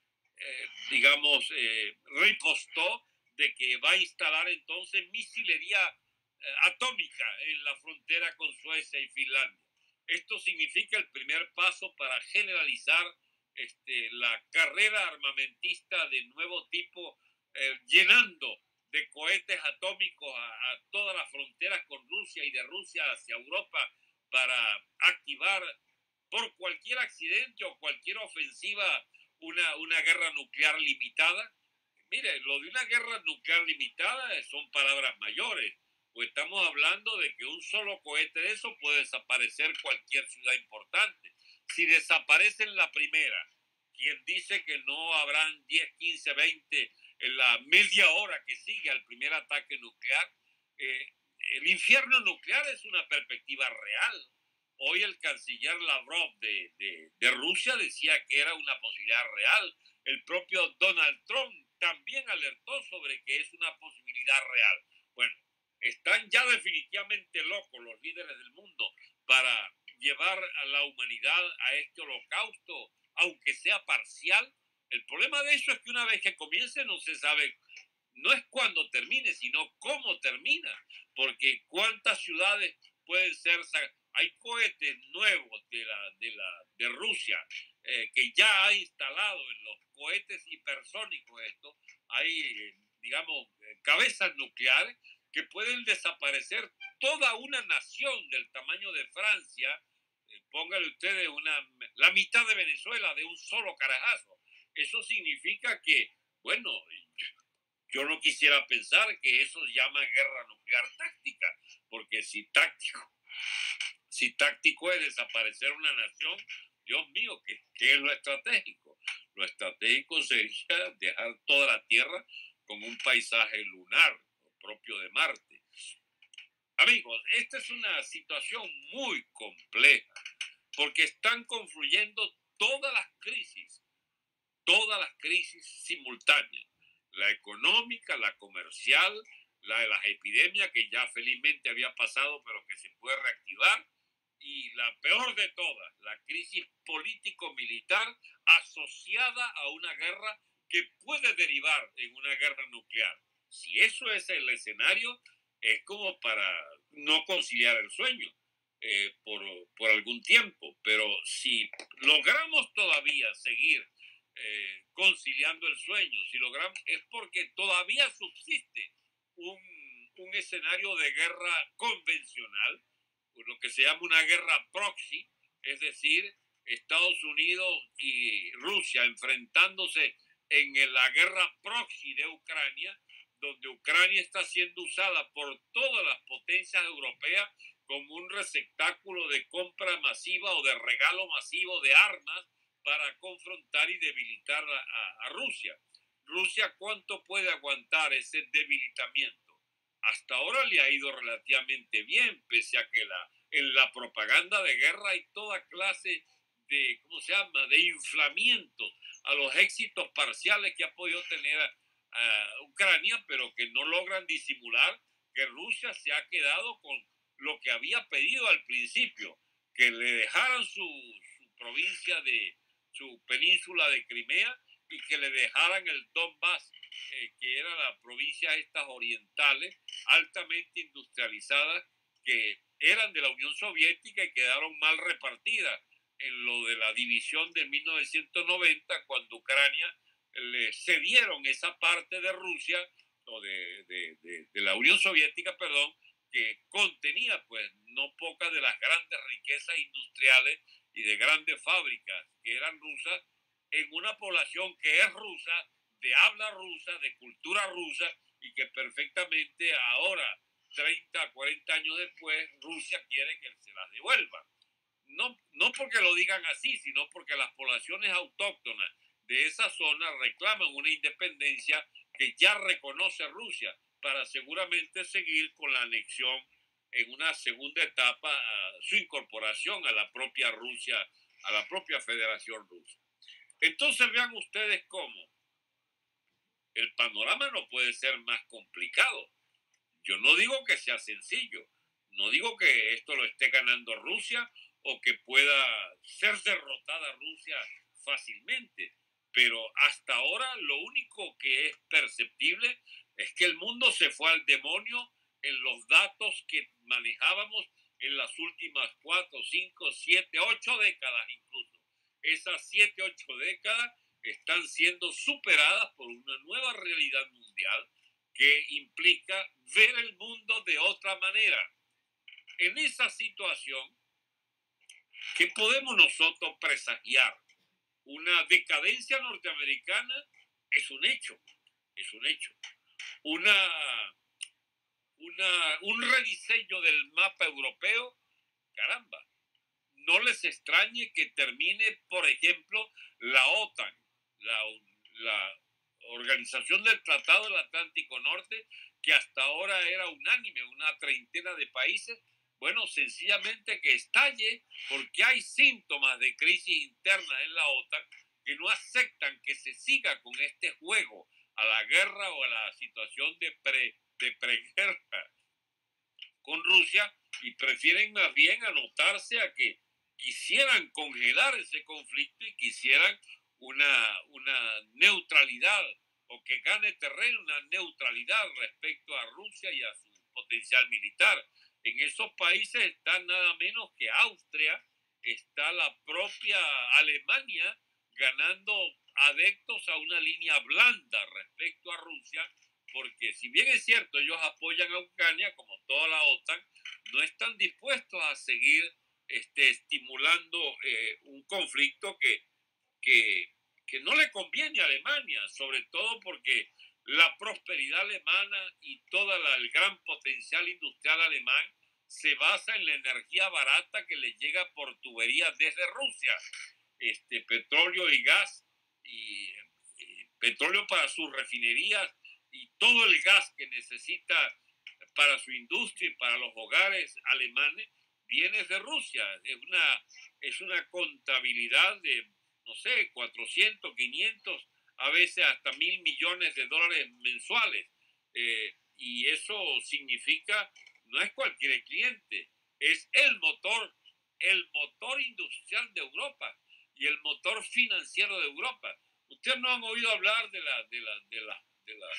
eh, digamos, eh, ripostó de que va a instalar entonces misilería eh, atómica en la frontera con Suecia y Finlandia. Esto significa el primer paso para generalizar este, la carrera armamentista de nuevo tipo, eh, llenando de cohetes atómicos a, a todas las fronteras con Rusia y de Rusia hacia Europa, para activar por cualquier accidente o cualquier ofensiva una, una guerra nuclear limitada. Mire, lo de una guerra nuclear limitada son palabras mayores, pues estamos hablando de que un solo cohete de eso puede desaparecer cualquier ciudad importante. Si desaparecen la primera, quien dice que no habrán diez, quince, veinte en la media hora que sigue al primer ataque nuclear? Eh, el infierno nuclear es una perspectiva real. Hoy el canciller Lavrov de, de, de Rusia decía que era una posibilidad real. El propio Donald Trump también alertó sobre que es una posibilidad real. Bueno, están ya definitivamente locos los líderes del mundo para llevar a la humanidad a este holocausto, aunque sea parcial. El problema de eso es que una vez que comience no se sabe, no es cuándo termine, sino cómo termina, porque cuántas ciudades pueden ser... Hay cohetes nuevos de, la, de, la, de Rusia eh, que ya ha instalado en los cohetes hipersónicos estos, hay, eh, digamos, eh, cabezas nucleares que pueden desaparecer toda una nación del tamaño de Francia. Eh, póngale ustedes una, la mitad de Venezuela de un solo carajazo. Eso significa que, bueno, yo, yo no quisiera pensar que eso se llama guerra nuclear táctica, porque si táctico... Si táctico es desaparecer una nación, Dios mío, ¿qué, qué es lo estratégico? Lo estratégico sería dejar toda la Tierra como un paisaje lunar, propio de Marte. Amigos, esta es una situación muy compleja, porque están confluyendo todas las crisis, todas las crisis simultáneas. La económica, la comercial, la de las epidemias, que ya felizmente había pasado, pero que se puede reactivar. Y la peor de todas, la crisis político-militar asociada a una guerra que puede derivar en una guerra nuclear. Si eso es el escenario, es como para no conciliar el sueño eh, por, por algún tiempo. Pero si logramos todavía seguir eh, conciliando el sueño, si logramos, es porque todavía subsiste un, un escenario de guerra convencional, lo que se llama una guerra proxy, es decir, Estados Unidos y Rusia enfrentándose en la guerra proxy de Ucrania, donde Ucrania está siendo usada por todas las potencias europeas como un receptáculo de compra masiva o de regalo masivo de armas para confrontar y debilitar a, a, a Rusia. Rusia, ¿cuánto puede aguantar ese debilitamiento? Hasta ahora le ha ido relativamente bien, pese a que la, en la propaganda de guerra hay toda clase de, ¿cómo se llama?, de inflamientos a los éxitos parciales que ha podido tener a, a Ucrania, pero que no logran disimular que Rusia se ha quedado con lo que había pedido al principio, que le dejaran su, su provincia de su península de Crimea y que le dejaran el Donbass, eh, que era la provincia estas orientales altamente industrializadas que eran de la Unión Soviética y quedaron mal repartidas en lo de la división de mil novecientos noventa, cuando Ucrania le cedieron esa parte de Rusia o de, de, de, de la Unión Soviética, perdón, que contenía pues no pocas de las grandes riquezas industriales y de grandes fábricas que eran rusas, en una población que es rusa, de habla rusa, de cultura rusa, y que perfectamente ahora, treinta, cuarenta años después, Rusia quiere que se las devuelva. No, no porque lo digan así, sino porque las poblaciones autóctonas de esa zona reclaman una independencia que ya reconoce Rusia, para seguramente seguir con la anexión en una segunda etapa, uh, su incorporación a la propia Rusia, a la propia Federación Rusa. Entonces vean ustedes cómo el panorama no puede ser más complicado. Yo no digo que sea sencillo, no digo que esto lo esté ganando Rusia o que pueda ser derrotada Rusia fácilmente, pero hasta ahora lo único que es perceptible es que el mundo se fue al demonio en los datos que manejábamos en las últimas cuatro, cinco, siete, ocho décadas incluso. Esas siete, ocho décadas están siendo superadas por una nueva realidad mundial que implica ver el mundo de otra manera. En esa situación, ¿qué podemos nosotros presagiar? Una decadencia norteamericana es un hecho, es un hecho. Una, una, un rediseño del mapa europeo, caramba, no les extrañe que termine, por ejemplo, la OTAN, la, la Organización del Tratado del Atlántico Norte, que hasta ahora era unánime, una treintena de países, bueno, sencillamente que estalle porque hay síntomas de crisis interna en la OTAN que no aceptan que se siga con este juego a la guerra o a la situación de, pre, de preguerra con Rusia, y prefieren más bien anotarse a que quisieran congelar ese conflicto y quisieran una, una neutralidad, o que gane terreno una neutralidad respecto a Rusia y a su potencial militar. En esos países está nada menos que Austria, está la propia Alemania ganando adeptos a una línea blanda respecto a Rusia, porque si bien es cierto, ellos apoyan a Ucrania, como toda la OTAN, no están dispuestos a seguir este, estimulando eh, un conflicto que, que, que no le conviene a Alemania, sobre todo porque la prosperidad alemana y todo el gran potencial industrial alemán se basa en la energía barata que le llega por tuberías desde Rusia, este, petróleo y gas, y, y petróleo para sus refinerías, y todo el gas que necesita para su industria y para los hogares alemanes viene de Rusia. Es una, es una contabilidad de, no sé, cuatrocientos, quinientos, a veces hasta mil millones de dólares mensuales. Eh, y eso significa, no es cualquier cliente, es el motor, el motor industrial de Europa y el motor financiero de Europa. Ustedes no han oído hablar de, la, de, la, de, la, de, la,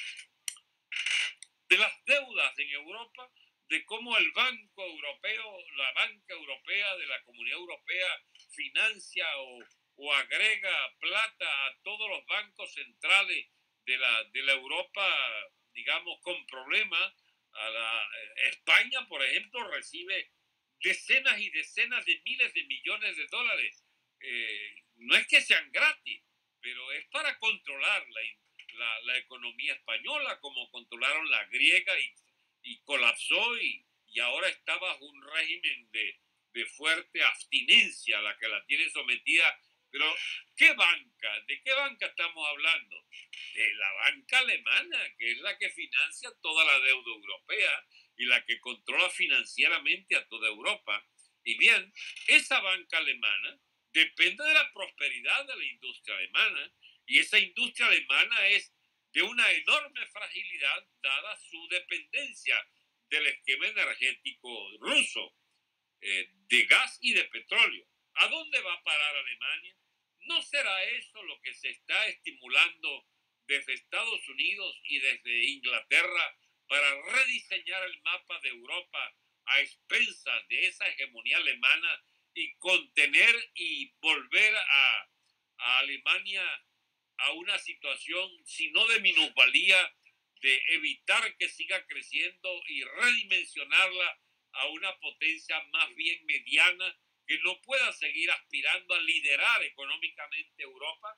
de las deudas en Europa, de cómo el Banco Europeo, la banca europea de la Comunidad Europea financia o, o agrega plata a todos los bancos centrales de la, de la Europa, digamos, con problemas. A la, España, por ejemplo, recibe decenas y decenas de miles de millones de dólares. Eh, no es que sean gratis, pero es para controlar la, la, la economía española, como controlaron la griega y, y colapsó y, y ahora está bajo un régimen de, de fuerte abstinencia, la que la tiene sometida Pero, ¿qué banca? ¿De qué banca estamos hablando? De la banca alemana, que es la que financia toda la deuda europea y la que controla financieramente a toda Europa. Y bien, esa banca alemana depende de la prosperidad de la industria alemana, y esa industria alemana es de una enorme fragilidad dada su dependencia del esquema energético ruso, eh, de gas y de petróleo. ¿A dónde va a parar Alemania? ¿No será eso lo que se está estimulando desde Estados Unidos y desde Inglaterra para rediseñar el mapa de Europa a expensas de esa hegemonía alemana y contener y volver a, a Alemania a una situación, si no de minusvalía, de evitar que siga creciendo y redimensionarla a una potencia más bien mediana que no pueda seguir aspirando a liderar económicamente Europa?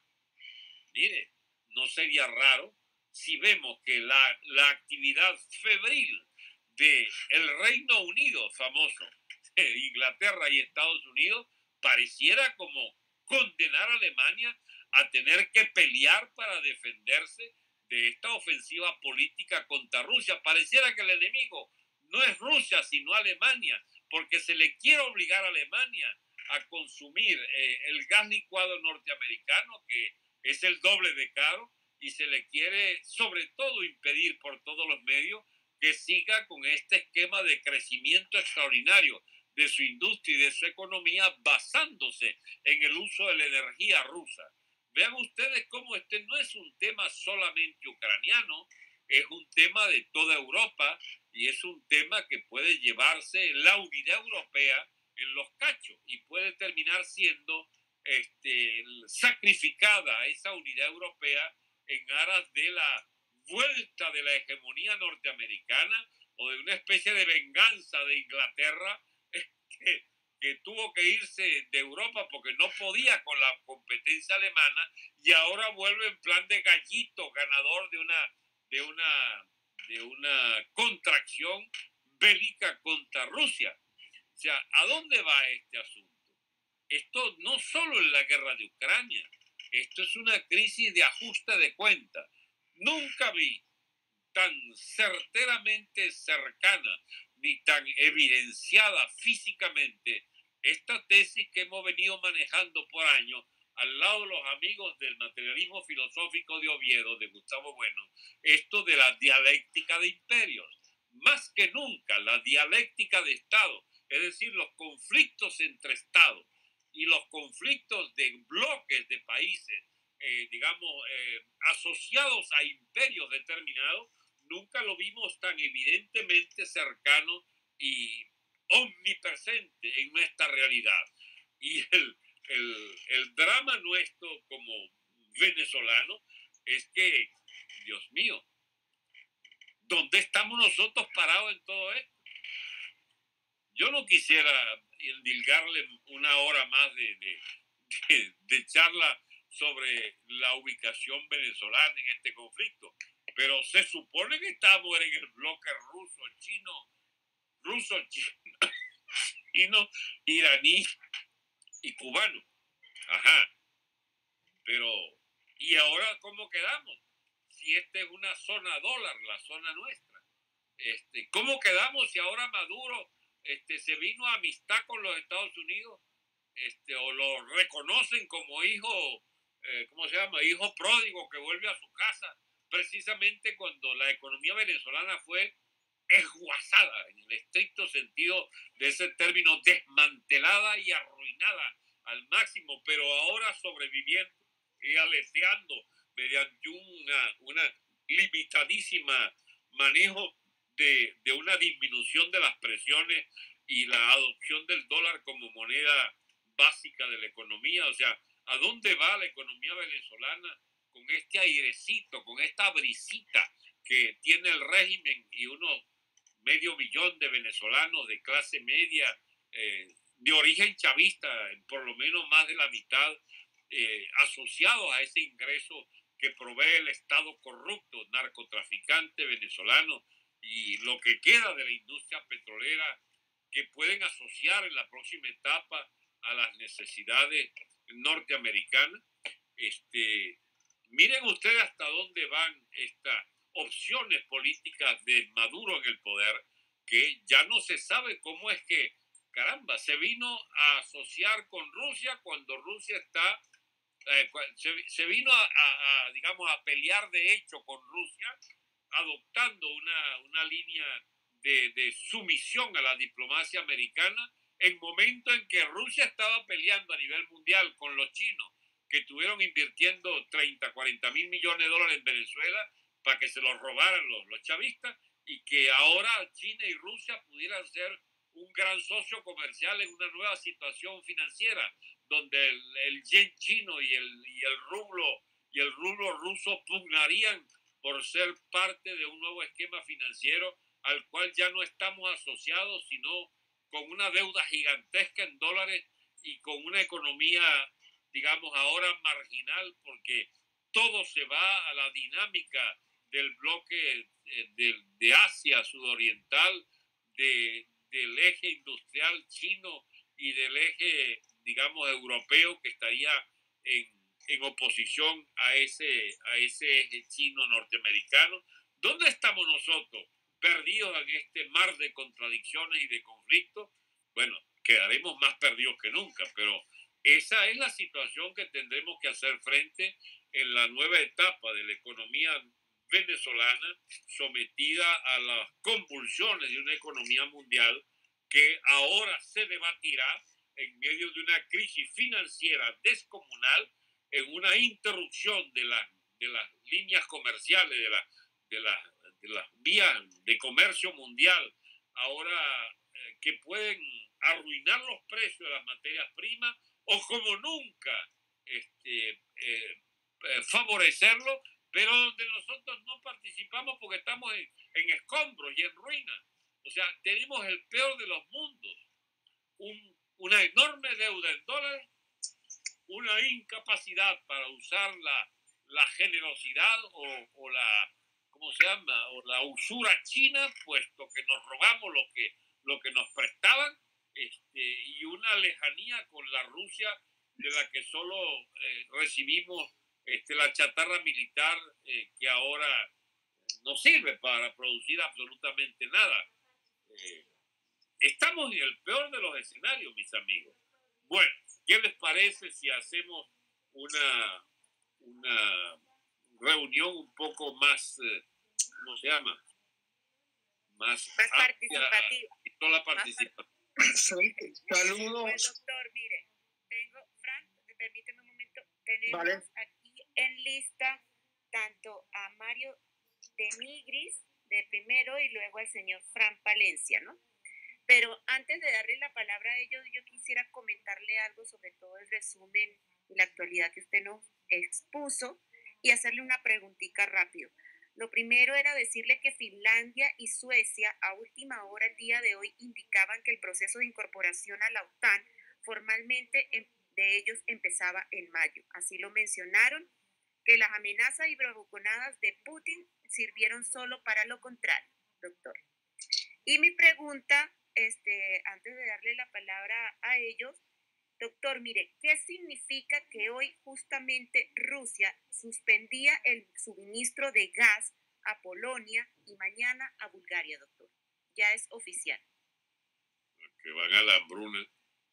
Mire, no sería raro si vemos que la, la actividad febril del Reino Unido, famoso, de Inglaterra y Estados Unidos, pareciera como condenar a Alemania a tener que pelear para defenderse de esta ofensiva política contra Rusia. Pareciera que el enemigo no es Rusia, sino Alemania, porque se le quiere obligar a Alemania a consumir eh, el gas licuado norteamericano, que es el doble de caro, y se le quiere sobre todo impedir por todos los medios que siga con este esquema de crecimiento extraordinario de su industria y de su economía basándose en el uso de la energía rusa. Vean ustedes cómo este no es un tema solamente ucraniano, es un tema de toda Europa y es un tema que puede llevarse la unidad europea en los cachos y puede terminar siendo este, sacrificada esa unidad europea en aras de la vuelta de la hegemonía norteamericana o de una especie de venganza de Inglaterra que, que tuvo que irse de Europa porque no podía con la competencia alemana y ahora vuelve en plan de gallito ganador de una, de una, de una contracción bélica contra Rusia. O sea, ¿a dónde va este asunto? Esto no solo es la guerra de Ucrania, esto es una crisis de ajuste de cuentas. Nunca vi tan certeramente cercana ni tan evidenciada físicamente esta tesis que hemos venido manejando por años al lado de los amigos del materialismo filosófico de Oviedo, de Gustavo Bueno, esto de la dialéctica de imperios. Más que nunca la dialéctica de Estado, es decir, los conflictos entre Estados y los conflictos de bloques de países, eh, digamos, eh, asociados a imperios determinados, nunca lo vimos tan evidentemente cercano y omnipresente en nuestra realidad. Y el, el, el drama nuestro como venezolano es que, Dios mío, ¿dónde estamos nosotros parados en todo esto? Yo no quisiera endilgarle una hora más de, de, de, de charla sobre la ubicación venezolana en este conflicto, pero se supone que estamos en el bloque ruso, chino, ruso, chino, chino, iraní y cubano. Ajá. Pero, ¿y ahora cómo quedamos? Si esta es una zona dólar, la zona nuestra. Este, ¿cómo quedamos si ahora Maduro este, se vino a amistad con los Estados Unidos? Este, o lo reconocen como hijo, eh, ¿cómo se llama? Hijo pródigo que vuelve a su casa, precisamente cuando la economía venezolana fue esguazada, en el estricto sentido de ese término, desmantelada y arruinada al máximo, pero ahora sobreviviendo y aleteando mediante una, una limitadísima manejo de, de una disminución de las presiones y la adopción del dólar como moneda básica de la economía. O sea, ¿a dónde va la economía venezolana con este airecito, con esta brisita que tiene el régimen y unos medio millón de venezolanos de clase media, eh, de origen chavista, por lo menos más de la mitad, eh, asociados a ese ingreso que provee el Estado corrupto, narcotraficante venezolano y lo que queda de la industria petrolera, que pueden asociar en la próxima etapa a las necesidades norteamericana. Este, miren ustedes hasta dónde van estas opciones políticas de Maduro en el poder, que ya no se sabe cómo es que, caramba, se vino a asociar con Rusia cuando Rusia está, eh, se, se vino a, a, a, digamos, a pelear de hecho con Rusia, adoptando una, una línea de, de sumisión a la diplomacia americana, en momento en que Rusia estaba peleando a nivel mundial con los chinos, que estuvieron invirtiendo treinta, cuarenta mil millones de dólares en Venezuela para que se los robaran los, los chavistas, y que ahora China y Rusia pudieran ser un gran socio comercial en una nueva situación financiera, donde el, el yen chino y el, y el rublo y el rublo ruso pugnarían por ser parte de un nuevo esquema financiero al cual ya no estamos asociados, sino con una deuda gigantesca en dólares y con una economía, digamos, ahora marginal, porque todo se va a la dinámica del bloque de, de Asia sudoriental, de, del eje industrial chino y del eje, digamos, europeo, que estaría en, en oposición a ese, a ese eje chino norteamericano. ¿Dónde estamos nosotros? Perdidos en este mar de contradicciones y de conflictos. Bueno, quedaremos más perdidos que nunca, pero esa es la situación que tendremos que hacer frente en la nueva etapa de la economía venezolana, sometida a las convulsiones de una economía mundial que ahora se debatirá en medio de una crisis financiera descomunal, en una interrupción de, la, de las líneas comerciales, de, la, de, la, de las vías de comercio mundial, ahora eh, que pueden arruinar los precios de las materias primas o como nunca este, eh, eh, favorecerlo, pero donde nosotros no participamos porque estamos en, en escombros y en ruinas. O sea, tenemos el peor de los mundos, un, una enorme deuda en dólares, una incapacidad para usar la, la generosidad o, o la, ¿cómo se llama? O la usura china, puesto que nos robamos lo que, lo que nos prestaban, este, y una lejanía con la Rusia de la que solo eh, recibimos este, la chatarra militar eh, que ahora no sirve para producir absolutamente nada. Eh, estamos en el peor de los escenarios, mis amigos. Bueno, ¿qué les parece si hacemos una, una reunión un poco más, eh, ¿cómo se llama? Más, más participativa. Y toda la participación. Saludos. Pues, doctor, mire, tengo, Fran, permíteme un momento, tenemos Vale. aquí en lista tanto a Mario de Migris, de primero, y luego al señor Fran Palencia, ¿no? Pero antes de darle la palabra a ellos, yo quisiera comentarle algo sobre todo el resumen y la actualidad que usted nos expuso y hacerle una preguntita rápido. Lo primero era decirle que Finlandia y Suecia a última hora el día de hoy indicaban que el proceso de incorporación a la OTAN formalmente de ellos empezaba en mayo. Así lo mencionaron, que las amenazas y bravuconadas de Putin sirvieron solo para lo contrario, doctor. Y mi pregunta, este, antes de darle la palabra a ellos, doctor, mire, ¿qué significa que hoy justamente Rusia suspendía el suministro de gas a Polonia y mañana a Bulgaria, doctor? Ya es oficial. Que van a la hambruna.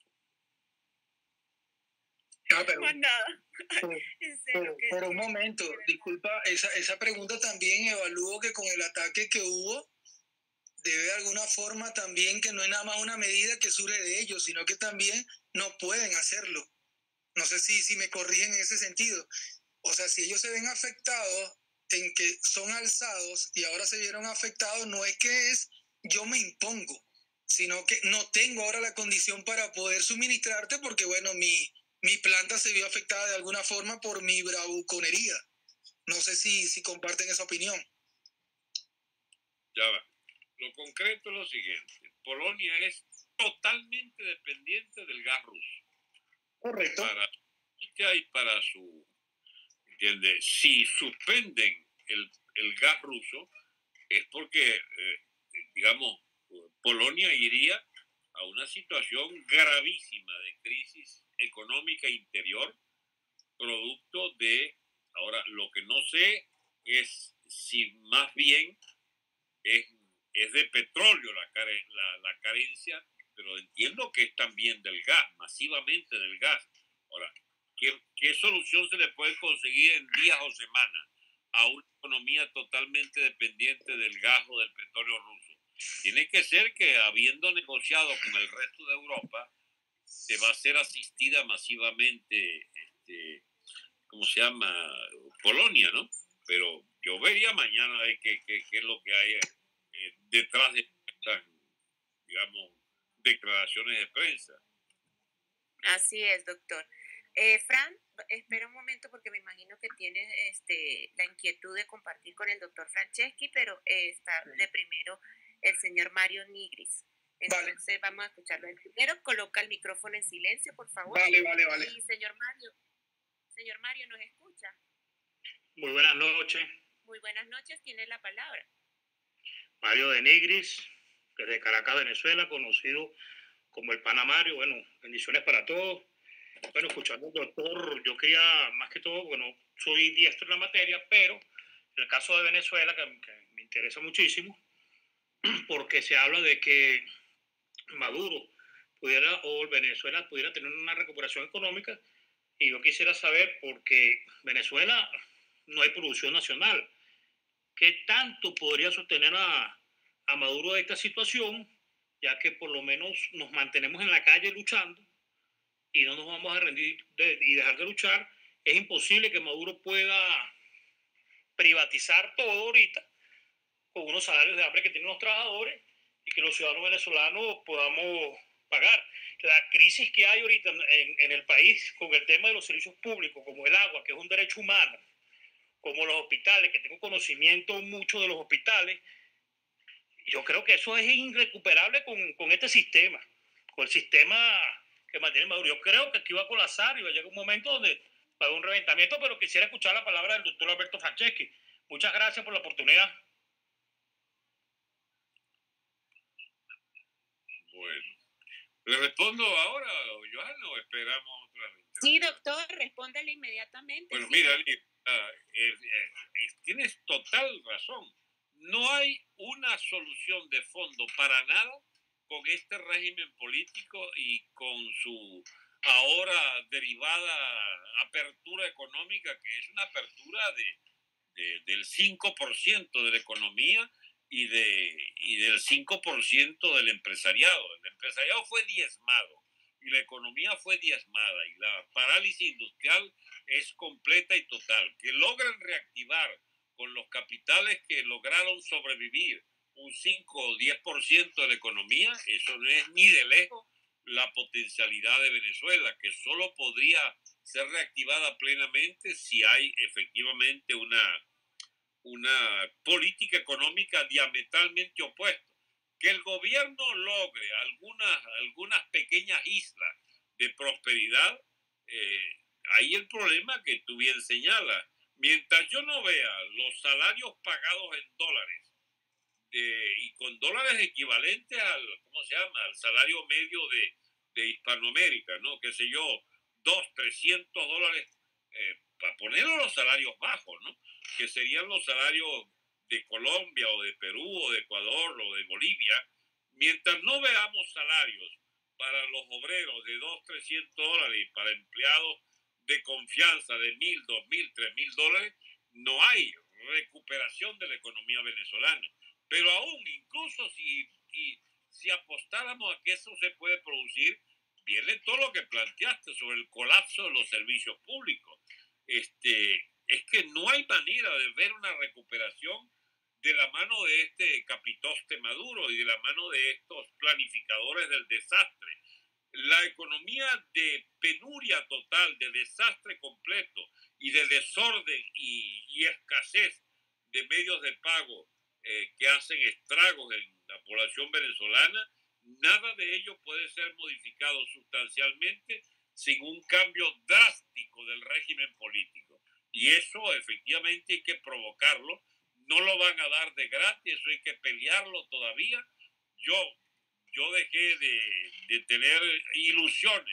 Ah, pero, No, nada. pero, pero, pero un momento, disculpa, esa, esa pregunta también evalúo que con el ataque que hubo, debe de alguna forma también que no es nada más una medida que surge de ellos, sino que también no pueden hacerlo. No sé si, si me corrigen en ese sentido. O sea, si ellos se ven afectados en que son alzados y ahora se vieron afectados, no es que es yo me impongo, sino que no tengo ahora la condición para poder suministrarte porque, bueno, mi, mi planta se vio afectada de alguna forma por mi bravuconería. No sé si, si comparten esa opinión. Ya va. Lo concreto es lo siguiente. Polonia es totalmente dependiente del gas ruso. Correcto. Para Rusia y para su... ¿Entiendes? Si suspenden el, el gas ruso, es porque, eh, digamos, Polonia iría a una situación gravísima de crisis económica económica interior, producto de, ahora, lo que no sé es si más bien es, es de petróleo la, care, la, la carencia, pero entiendo que es también del gas, masivamente del gas. Ahora, ¿qué, qué solución se le puede conseguir en días o semanas a una economía totalmente dependiente del gas o del petróleo ruso? Tiene que ser que, habiendo negociado con el resto de Europa, se va a ser asistida masivamente, este, ¿cómo se llama? Polonia, ¿no? Pero yo vería mañana de qué, qué, qué es lo que hay eh, detrás de estas, digamos, declaraciones de prensa. Así es, doctor. Eh, Fran, espera un momento porque me imagino que tienes este, la inquietud de compartir con el doctor Franceschi, pero eh, está de primero el señor Mario Nigris. Entonces vale. Vamos a escucharlo. El primero, coloca el micrófono en silencio, por favor. Vale, vale, vale. Y señor Mario, señor Mario, ¿nos escucha? Muy buenas noches. Muy buenas noches, tiene la palabra. Mario de Nigris, desde Caracas, Venezuela, conocido como el Pana Mario. Bueno, bendiciones para todos. Bueno, escuchando al doctor, yo quería, más que todo, bueno, soy diestro en la materia, pero en el caso de Venezuela, que, que me interesa muchísimo, porque se habla de que Maduro pudiera, o Venezuela pudiera tener una recuperación económica, y yo quisiera saber, porque Venezuela no hay producción nacional, ¿qué tanto podría sostener a, a Maduro de esta situación, ya que por lo menos nos mantenemos en la calle luchando y no nos vamos a rendir de, y dejar de luchar? Es imposible que Maduro pueda privatizar todo ahorita con unos salarios de hambre que tienen los trabajadores y que los ciudadanos venezolanos podamos pagar. La crisis que hay ahorita en, en el país con el tema de los servicios públicos, como el agua, que es un derecho humano, como los hospitales, que tengo conocimiento mucho de los hospitales, yo creo que eso es irrecuperable con, con este sistema, con el sistema que mantiene Maduro. Yo creo que aquí va a colapsar y va a llegar un momento donde va a haber un reventamiento, pero quisiera escuchar la palabra del doctor Alberto Franceschi. Muchas gracias por la oportunidad. Bueno, ¿le respondo ahora, Johanna, o esperamos otra vez? Sí, doctor, respóndele inmediatamente. Bueno, sí, mira, uh, eh, eh, tienes total razón. No hay una solución de fondo para nada con este régimen político y con su ahora derivada apertura económica, que es una apertura de, de, del cinco por ciento de la economía y, de, y del cinco por ciento del empresariado. El empresariado fue diezmado y la economía fue diezmada y la parálisis industrial es completa y total. Que logran reactivar con los capitales que lograron sobrevivir un cinco o diez por ciento de la economía, eso no es ni de lejos la potencialidad de Venezuela, que solo podría ser reactivada plenamente si hay efectivamente una, una política económica diametralmente opuesta. Que el gobierno logre algunas, algunas pequeñas islas de prosperidad, eh, ahí el problema que tú bien señalas. Mientras yo no vea los salarios pagados en dólares de, y con dólares equivalentes al, ¿cómo se llama?, al salario medio de, de Hispanoamérica, ¿no? Qué sé yo, dos, trescientos dólares, eh, para ponerlo los salarios bajos, ¿no? Que serían los salarios de Colombia o de Perú o de Ecuador o de Bolivia. Mientras no veamos salarios para los obreros de dos, trescientos dólares y para empleados de confianza de mil, dos mil, tres mil dólares, no hay recuperación de la economía venezolana. Pero aún, incluso si, y, si apostáramos a que eso se puede producir, viene todo lo que planteaste sobre el colapso de los servicios públicos. Este, es que no hay manera de ver una recuperación de la mano de este capitoste Maduro y de la mano de estos planificadores del desastre. La economía de penuria total, de desastre completo y de desorden y, y escasez de medios de pago eh, que hacen estragos en la población venezolana, nada de ello puede ser modificado sustancialmente sin un cambio drástico del régimen político. Y eso efectivamente hay que provocarlo. No lo van a dar de gratis, eso hay que pelearlo todavía. Yo, yo dejé de, de tener ilusiones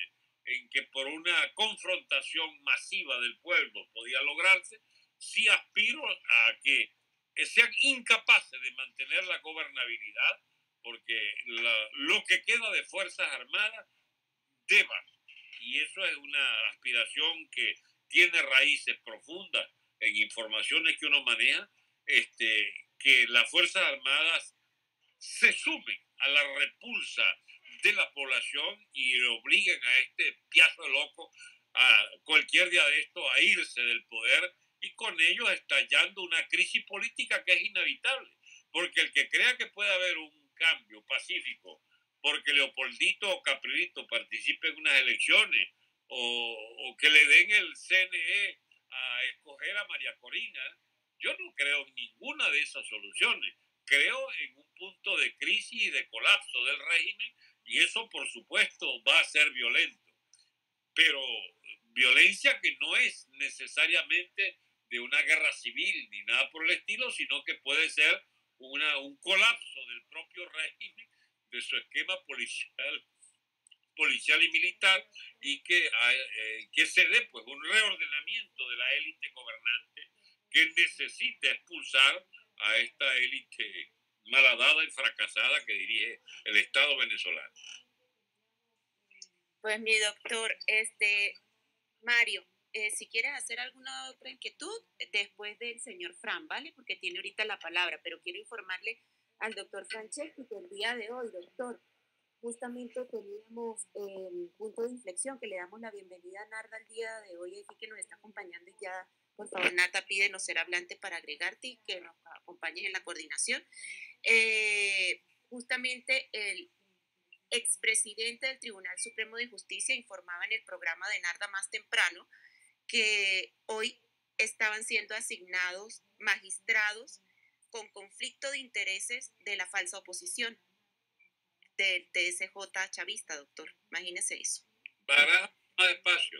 en que por una confrontación masiva del pueblo podía lograrse, sí aspiro a que sean incapaces de mantener la gobernabilidad, porque la, lo que queda de Fuerzas Armadas deba, y eso es una aspiración que tiene raíces profundas en informaciones que uno maneja, este, que las Fuerzas Armadas se sumen a la repulsa de la población y obliguen a este piazo loco a cualquier día de esto a irse del poder, y con ello estallando una crisis política que es inevitable, porque el que crea que puede haber un cambio pacífico porque Leopoldito o Caprilito participe en unas elecciones o, o que le den el C N E a escoger a María Corina, yo no creo en ninguna de esas soluciones. Creo en un punto de crisis y de colapso del régimen, y eso por supuesto va a ser violento, pero violencia que no es necesariamente de una guerra civil ni nada por el estilo, sino que puede ser una, un colapso del propio régimen, de su esquema policial, policial y militar, y que, eh, que se dé pues un reordenamiento de la élite gobernante que necesita expulsar a esta élite malhadada y fracasada que dirige el Estado venezolano. Pues mi doctor, este Mario, eh, si quieres hacer alguna otra inquietud después del señor Fran, ¿vale? Porque tiene ahorita la palabra, pero quiero informarle al doctor Franceschi que el día de hoy, doctor, justamente teníamos el punto de inflexión, que le damos la bienvenida a Narda el día de hoy, aquí que nos está acompañando, y ya, por favor, Nata, pídenos ser hablante para agregarte y que nos acompañes en la coordinación. Eh, justamente el expresidente del Tribunal Supremo de Justicia informaba en el programa de Narda más temprano que hoy estaban siendo asignados magistrados con conflicto de intereses de la falsa oposición del T S J chavista, doctor. Imagínese eso. Para más despacio.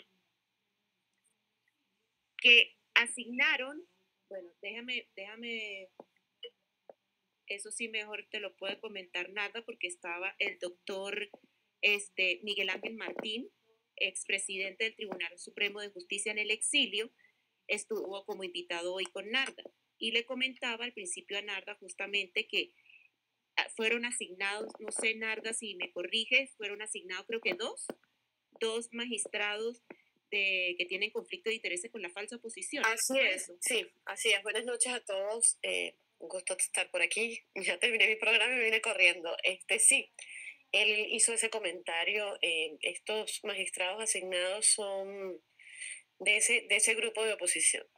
Que asignaron, bueno, déjame, déjame, eso sí mejor te lo puede comentar Nada, porque estaba el doctor este, Miguel Ángel Martín, expresidente del Tribunal Supremo de Justicia en el exilio, estuvo como invitado hoy con Narda, y le comentaba al principio a Narda justamente que fueron asignados, no sé Narda si me corriges, fueron asignados creo que dos, dos magistrados de, que tienen conflicto de intereses con la falsa oposición. Así es, sí, así es. Buenas noches a todos, eh, un gusto estar por aquí, ya terminé mi programa y me vine corriendo. Este sí, él hizo ese comentario, eh, estos magistrados asignados son de ese, de ese grupo de oposición.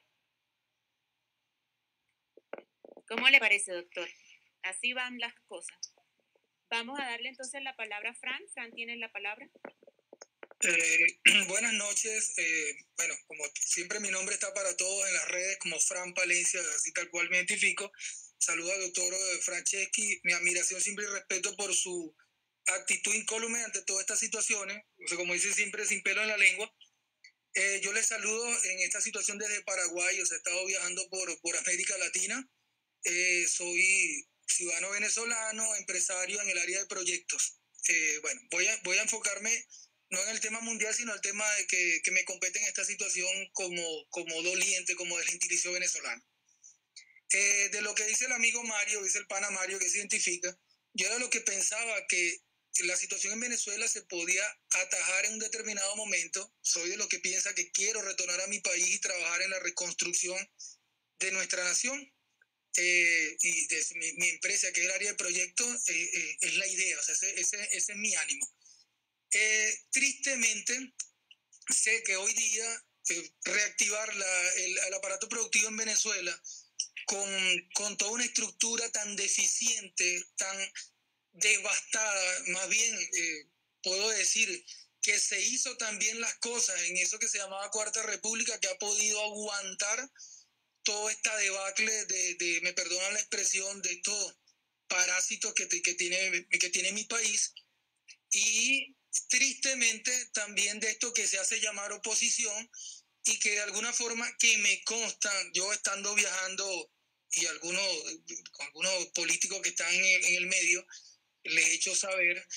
¿Cómo le parece, doctor? Así van las cosas. Vamos a darle entonces la palabra a Fran. Fran, ¿tienes la palabra? Eh, buenas noches. Eh, bueno, como siempre mi nombre está para todos en las redes como Fran Palencia, así tal cual me identifico. Saludo al doctor Franceschi. Mi admiración siempre y respeto por su actitud incólume ante todas estas situaciones. O sea, como dice siempre, sin pelo en la lengua. Eh, yo les saludo en esta situación desde Paraguay. O sea, he estado viajando por, por América Latina. Eh, soy ciudadano venezolano, empresario en el área de proyectos. Eh, bueno, voy a, voy a enfocarme no en el tema mundial, sino el tema de que, que me compete en esta situación como, como doliente, como del gentilicio venezolano. Eh, de lo que dice el amigo Mario, dice el pana Mario, que se identifica, yo era lo que pensaba que la situación en Venezuela se podía atajar en un determinado momento. Soy de los que piensa que quiero retornar a mi país y trabajar en la reconstrucción de nuestra nación. Eh, y de mi, mi empresa, que es el área de proyectos, eh, eh, es la idea, o sea, ese, ese, ese es mi ánimo. Eh, tristemente, sé que hoy día eh, reactivar la, el, el aparato productivo en Venezuela con, con toda una estructura tan deficiente, tan devastada, más bien eh, puedo decir que se hizo también las cosas en eso que se llamaba Cuarta República, que ha podido aguantar toda esta debacle de, de, me perdonan la expresión, de estos parásitos que, que, tiene, que tiene mi país, y tristemente también de esto que se hace llamar oposición, y que de alguna forma que me consta, yo estando viajando y algunos, algunos políticos que están en el, en el medio, les he hecho saber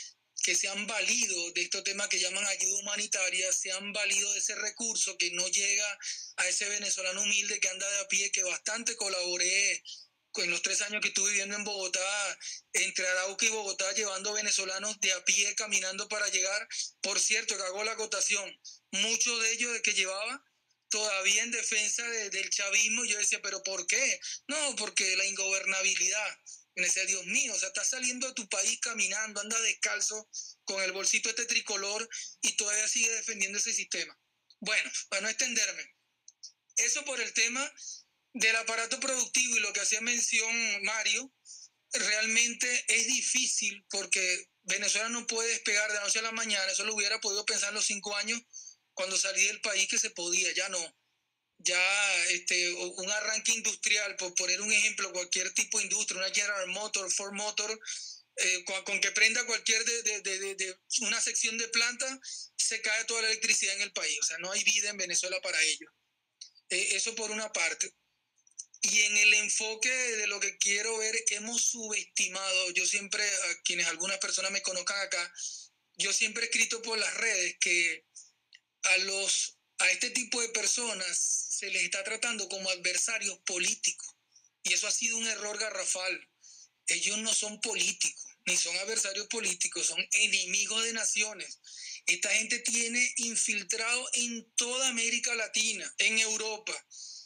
que se han valido de estos temas que llaman ayuda humanitaria, se han valido de ese recurso que no llega a ese venezolano humilde que anda de a pie, que bastante colaboré en los tres años que estuve viviendo en Bogotá, entre Arauca y Bogotá, llevando venezolanos de a pie, caminando para llegar. Por cierto, que hago la acotación, muchos de ellos de que llevaba todavía en defensa de, del chavismo. Yo decía, ¿pero por qué? No, porque la ingobernabilidad. Me decía, Dios mío, o sea, estás saliendo de tu país caminando, anda descalzo con el bolsito este tricolor y todavía sigue defendiendo ese sistema. Bueno, para no extenderme, eso por el tema del aparato productivo y lo que hacía mención Mario, realmente es difícil porque Venezuela no puede despegar de la noche a la mañana. Eso lo hubiera podido pensar en los cinco años cuando salí del país, que se podía, ya no. Ya este, un arranque industrial, por poner un ejemplo, cualquier tipo de industria, una General Motors, Ford Motor, eh, con, con que prenda cualquier de, de, de, de, de una sección de planta, se cae toda la electricidad en el país. O sea, no hay vida en Venezuela para ello. Eh, eso por una parte. Y en el enfoque de lo que quiero ver, que hemos subestimado, yo siempre, a quienes algunas personas me conozcan acá, yo siempre he escrito por las redes que a los a este tipo de personas se les está tratando como adversarios políticos. Y eso ha sido un error garrafal. Ellos no son políticos, ni son adversarios políticos, son enemigos de naciones. Esta gente tiene infiltrado en toda América Latina, en Europa.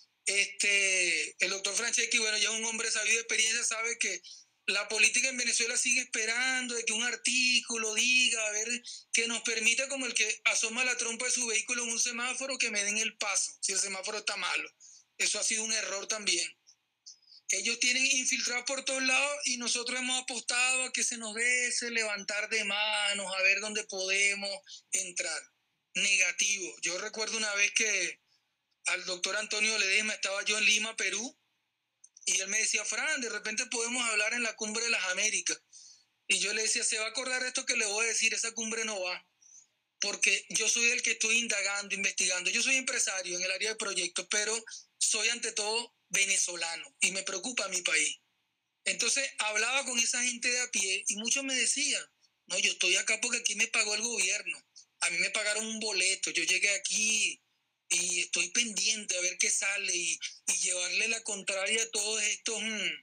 Este, el doctor Franceschi, bueno, ya es un hombre sabido de experiencia, sabe que la política en Venezuela sigue esperando de que un artículo diga, a ver, que nos permita, como el que asoma la trompa de su vehículo en un semáforo, que me den el paso, si el semáforo está malo. Eso ha sido un error también. Ellos tienen infiltrados por todos lados y nosotros hemos apostado a que se nos dé ese levantar de manos, a ver dónde podemos entrar. Negativo. Yo recuerdo una vez que al doctor Antonio Ledesma, estaba yo en Lima, Perú, y él me decía, Fran, de repente podemos hablar en la Cumbre de las Américas. Y yo le decía, se va a acordar de esto que le voy a decir, esa cumbre no va, porque yo soy el que estoy indagando, investigando. Yo soy empresario en el área de proyectos, pero soy ante todo venezolano y me preocupa mi país. Entonces hablaba con esa gente de a pie y muchos me decían, no, yo estoy acá porque aquí me pagó el gobierno. A mí me pagaron un boleto, yo llegué aquí y estoy pendiente a ver qué sale y, y llevarle la contraria a todos estos,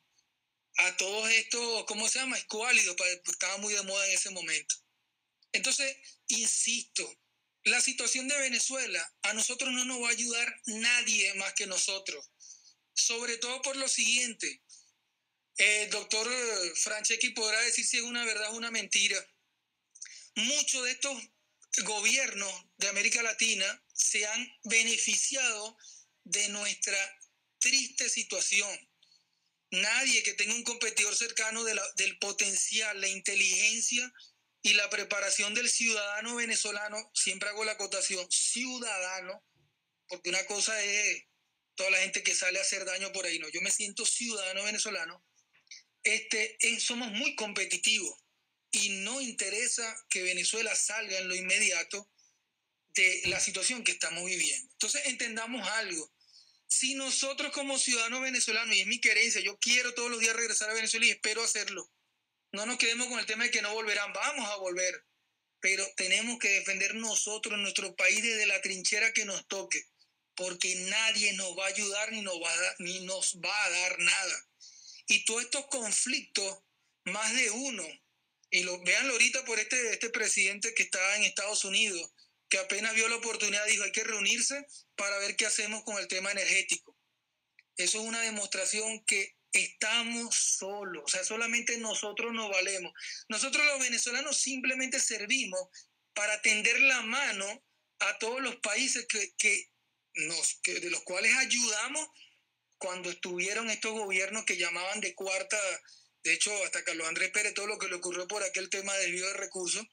a todos estos, ¿cómo se llama? Escuálidos, estaba muy de moda en ese momento. Entonces, insisto, la situación de Venezuela a nosotros no nos va a ayudar nadie más que nosotros, sobre todo por lo siguiente. El doctor Franceschi podrá decir si es una verdad o una mentira. Muchos de estos gobiernos de América Latina se han beneficiado de nuestra triste situación. Nadie que tenga un competidor cercano de la, del potencial, la inteligencia y la preparación del ciudadano venezolano, siempre hago la acotación, ciudadano, porque una cosa es toda la gente que sale a hacer daño por ahí, no, yo me siento ciudadano venezolano, este, eh, somos muy competitivos y no interesa que Venezuela salga en lo inmediato de la situación que estamos viviendo. Entonces entendamos algo. Si nosotros como ciudadanos venezolanos, y es mi querencia, yo quiero todos los días regresar a Venezuela y espero hacerlo, no nos quedemos con el tema de que no volverán, vamos a volver, pero tenemos que defender nosotros nuestro país desde la trinchera que nos toque, porque nadie nos va a ayudar ni nos va a dar, ni nos va a dar nada. Y todos estos conflictos, más de uno, y lo, véanlo ahorita por este, este presidente que está en Estados Unidos, que apenas vio la oportunidad, dijo, hay que reunirse para ver qué hacemos con el tema energético. Eso es una demostración que estamos solos, o sea, solamente nosotros nos valemos. Nosotros los venezolanos simplemente servimos para tender la mano a todos los países que, que nos, que, de los cuales ayudamos cuando estuvieron estos gobiernos que llamaban de cuarta, de hecho hasta Carlos Andrés Pérez, todo lo que le ocurrió por aquel tema de desvío de recursos,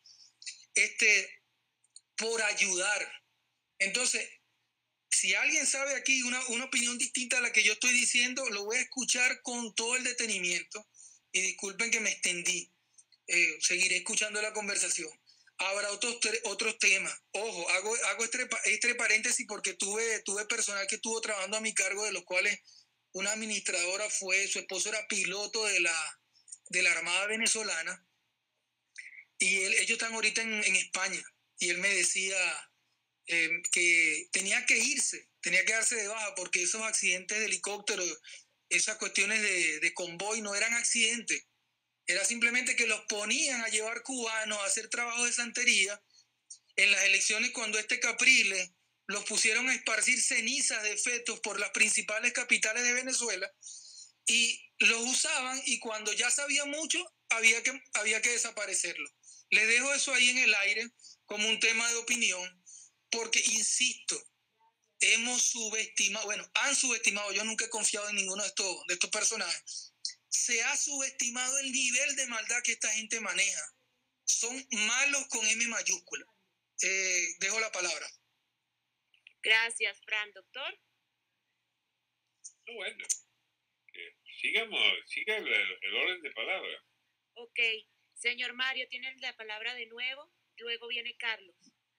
este, por ayudar. Entonces, si alguien sabe aquí una, una opinión distinta a la que yo estoy diciendo, lo voy a escuchar con todo el detenimiento. Y disculpen que me extendí. Eh, seguiré escuchando la conversación. Habrá otros, otros temas. Ojo, hago, hago este, este paréntesis porque tuve, tuve personal que estuvo trabajando a mi cargo, de los cuales una administradora fue, su esposo era piloto de la, de la Armada venezolana. y él, ellos están ahorita en, en España, y él me decía eh, que tenía que irse, tenía que darse de baja, porque esos accidentes de helicóptero, esas cuestiones de, de convoy no eran accidentes, era simplemente que los ponían a llevar cubanos a hacer trabajo de santería. En las elecciones, cuando este Capriles los pusieron a esparcir cenizas de fetos por las principales capitales de Venezuela, y los usaban, y cuando ya sabía mucho, había que, había que desaparecerlo. Les dejo eso ahí en el aire como un tema de opinión, porque, insisto, hemos subestimado, bueno, han subestimado, yo nunca he confiado en ninguno de estos, de estos personajes, se ha subestimado el nivel de maldad que esta gente maneja. Son malos con M mayúscula. Eh, dejo la palabra. Gracias, Fran. Doctor. No, bueno, que sigamos, siga el, el orden de palabra. Ok. Señor Mario, tiene la palabra de nuevo. Luego viene Carlos.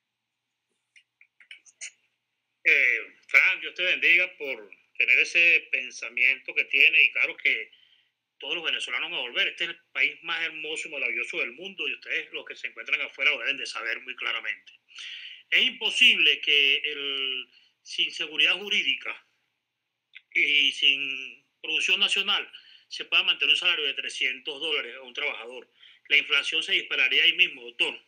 Eh, Fran, Dios te bendiga por tener ese pensamiento que tiene, y claro que todos los venezolanos van a volver. Este es el país más hermoso y maravilloso del mundo, y ustedes, los que se encuentran afuera, lo deben de saber muy claramente. Es imposible que el, sin seguridad jurídica y sin producción nacional se pueda mantener un salario de trescientos dólares a un trabajador. La inflación se dispararía ahí mismo, doctor.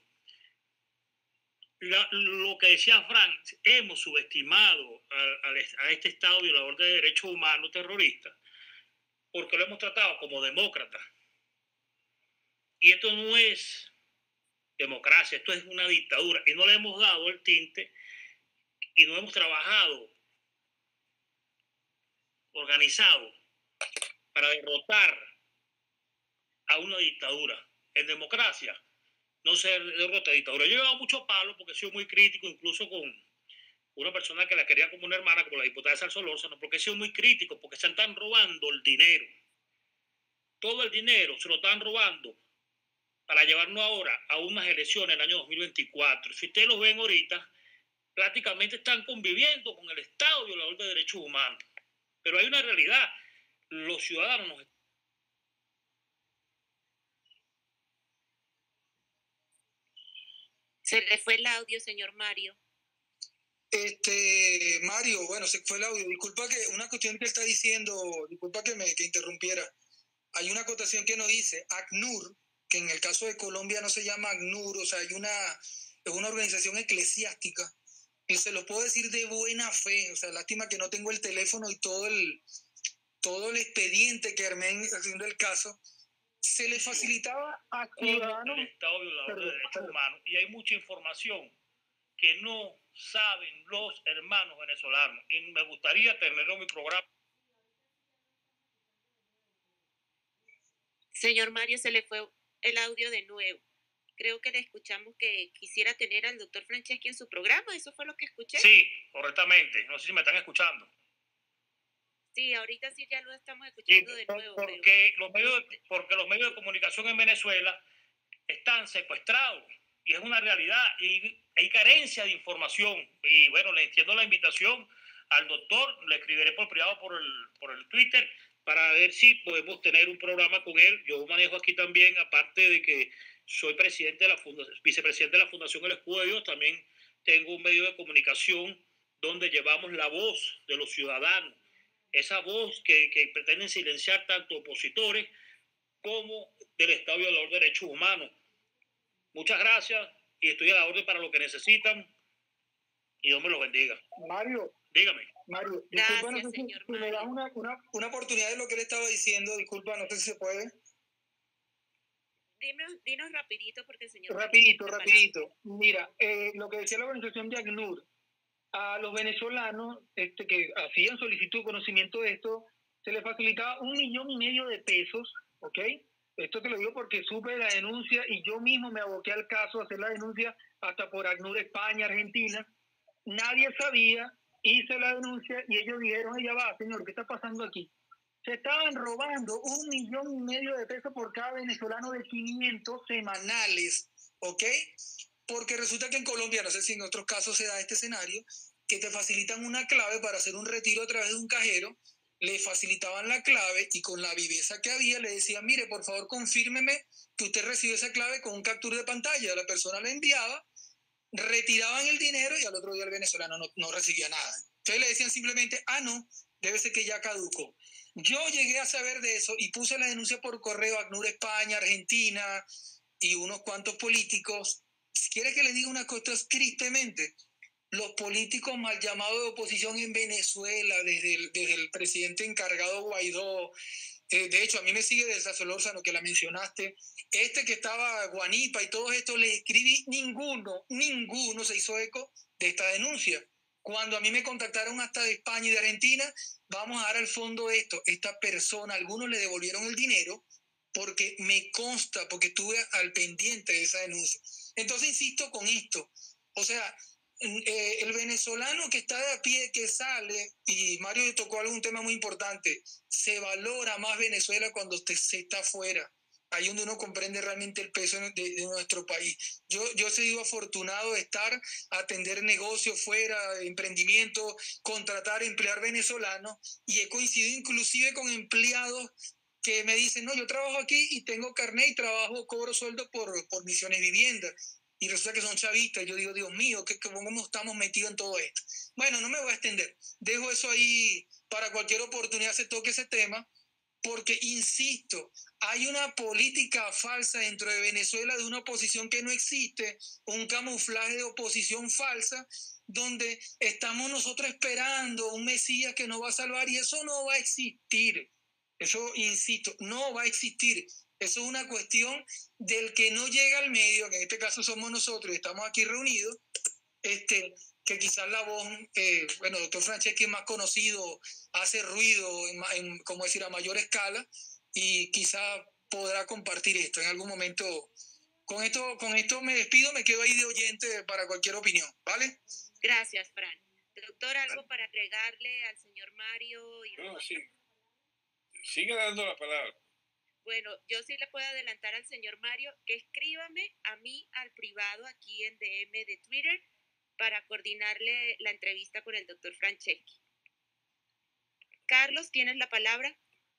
La, lo que decía Frank, hemos subestimado a, a, a este Estado violador de derechos humanos terrorista, porque lo hemos tratado como demócrata. Y esto no es democracia, esto es una dictadura, y no le hemos dado el tinte, y no hemos trabajado organizado para derrotar a una dictadura. En democracia no se derrota a dictadura. Yo he llevado mucho palo porque he sido muy crítico, incluso con una persona que la quería como una hermana, como la diputada Sal Solórzano, porque he sido muy crítico, porque se están robando el dinero. Todo el dinero se lo están robando para llevarnos ahora a unas elecciones en el año dos mil veinticuatro. Si ustedes lo ven ahorita, prácticamente están conviviendo con el Estado violador de derechos humanos. Pero hay una realidad. Los ciudadanos nos... Se le fue el audio, señor Mario. Este, Mario, bueno, se fue el audio. Disculpa que una cuestión que está diciendo, disculpa que me que interrumpiera. Hay una acotación que nos dice ACNUR, que en el caso de Colombia no se llama ACNUR, o sea, hay una, es una organización eclesiástica. Y se los puedo decir de buena fe, o sea, lástima que no tengo el teléfono y todo el, todo el expediente que armé haciendo el caso. Se le facilitaba a ciudadanos... El Estado violador de derechos humanos. Y hay mucha información que no saben los hermanos venezolanos. Y me gustaría tenerlo en mi programa. Señor Mario, se le fue el audio de nuevo. Creo que le escuchamos que quisiera tener al doctor Franceschi en su programa. ¿Eso fue lo que escuché? Sí, correctamente. No sé si me están escuchando. Sí, ahorita sí ya lo estamos escuchando sí, de nuevo. Porque, pero... los medios de, porque los medios de comunicación en Venezuela están secuestrados. Y es una realidad. Y hay carencia de información. Y bueno, le extiendo la invitación al doctor. Le escribiré por privado por el, por el Twitter para ver si podemos tener un programa con él. Yo manejo aquí también, aparte de que soy presidente de la fundación, vicepresidente de la Fundación El Escudo de Dios, también tengo un medio de comunicación donde llevamos la voz de los ciudadanos, esa voz que, que pretenden silenciar tanto opositores como del Estado violador de derechos humanos. Muchas gracias y estoy a la orden para lo que necesitan y Dios me los bendiga. Mario, dígame. Mario, gracias, disculpa, no sé señor si, si me das una, una, una oportunidad de lo que él estaba diciendo, disculpa, no sé si se puede. Dinos, dinos rapidito porque el señor... Rapidito, rapidito. Mira, eh, lo que decía la organización de ACNUR, a los venezolanos este, que hacían solicitud de conocimiento de esto, se les facilitaba un millón y medio de pesos, ¿ok? Esto te lo digo porque supe la denuncia y yo mismo me aboqué al caso a hacer la denuncia hasta por ACNUR España, Argentina. Nadie sabía, hice la denuncia y ellos dijeron, ya va, señor, ¿qué está pasando aquí? Se estaban robando un millón y medio de pesos por cada venezolano de quinientos semanales, ¿ok? Porque resulta que en Colombia, no sé si en otros casos se da este escenario, que te facilitan una clave para hacer un retiro a través de un cajero, le facilitaban la clave y con la viveza que había le decían, mire, por favor, confírmeme que usted recibió esa clave con un captura de pantalla. La persona la enviaba, retiraban el dinero y al otro día el venezolano no, no recibía nada. Entonces le decían simplemente, ah, no, debe ser que ya caducó. Yo llegué a saber de eso y puse la denuncia por correo a ACNUR España, Argentina y unos cuantos políticos. Si quiere que le diga una cosa tristemente, los políticos mal llamados de oposición en Venezuela, desde el, desde el presidente encargado Guaidó, eh, de hecho a mí me sigue desde Solórzano, que la mencionaste, este que estaba Guanipa y todos estos, les escribí, ninguno, ninguno se hizo eco de esta denuncia. Cuando a mí me contactaron hasta de España y de Argentina, vamos a dar al fondo esto, esta persona, algunos le devolvieron el dinero porque me consta, porque estuve al pendiente de esa denuncia. Entonces insisto con esto, o sea, eh, el venezolano que está de a pie, que sale, y Mario tocó algún tema muy importante, se valora más Venezuela cuando usted se está afuera. Ahí donde uno comprende realmente el peso de, de nuestro país. Yo, yo he sido afortunado de estar, atender negocios fuera, emprendimiento, contratar, emplear venezolanos, y he coincidido inclusive con empleados que me dicen, no, yo trabajo aquí y tengo carnet y trabajo, cobro sueldo por, por Misiones Viviendas. Y resulta que son chavistas. Yo digo, Dios mío, ¿qué, ¿cómo estamos metidos en todo esto? Bueno, no me voy a extender. Dejo eso ahí para cualquier oportunidad se toque ese tema, porque, insisto, hay una política falsa dentro de Venezuela de una oposición que no existe, un camuflaje de oposición falsa, donde estamos nosotros esperando un Mesías que nos va a salvar, y eso no va a existir. Eso, insisto, no va a existir. Eso es una cuestión del que no llega al medio, que en este caso somos nosotros y estamos aquí reunidos, este, que quizás la voz, eh, bueno, doctor Franceschi es más conocido, hace ruido, en, en, como decir, a mayor escala, y quizás podrá compartir esto en algún momento. Con esto, con esto me despido, me quedo ahí de oyente para cualquier opinión, ¿vale? Gracias, Fran. Doctor, ¿algo para agregarle al señor Mario? Y no, sí. Sigue dando la palabra. Bueno, yo sí le puedo adelantar al señor Mario que escríbame a mí al privado aquí en D M de Twitter para coordinarle la entrevista con el doctor Franceschi. Carlos, ¿tienes la palabra?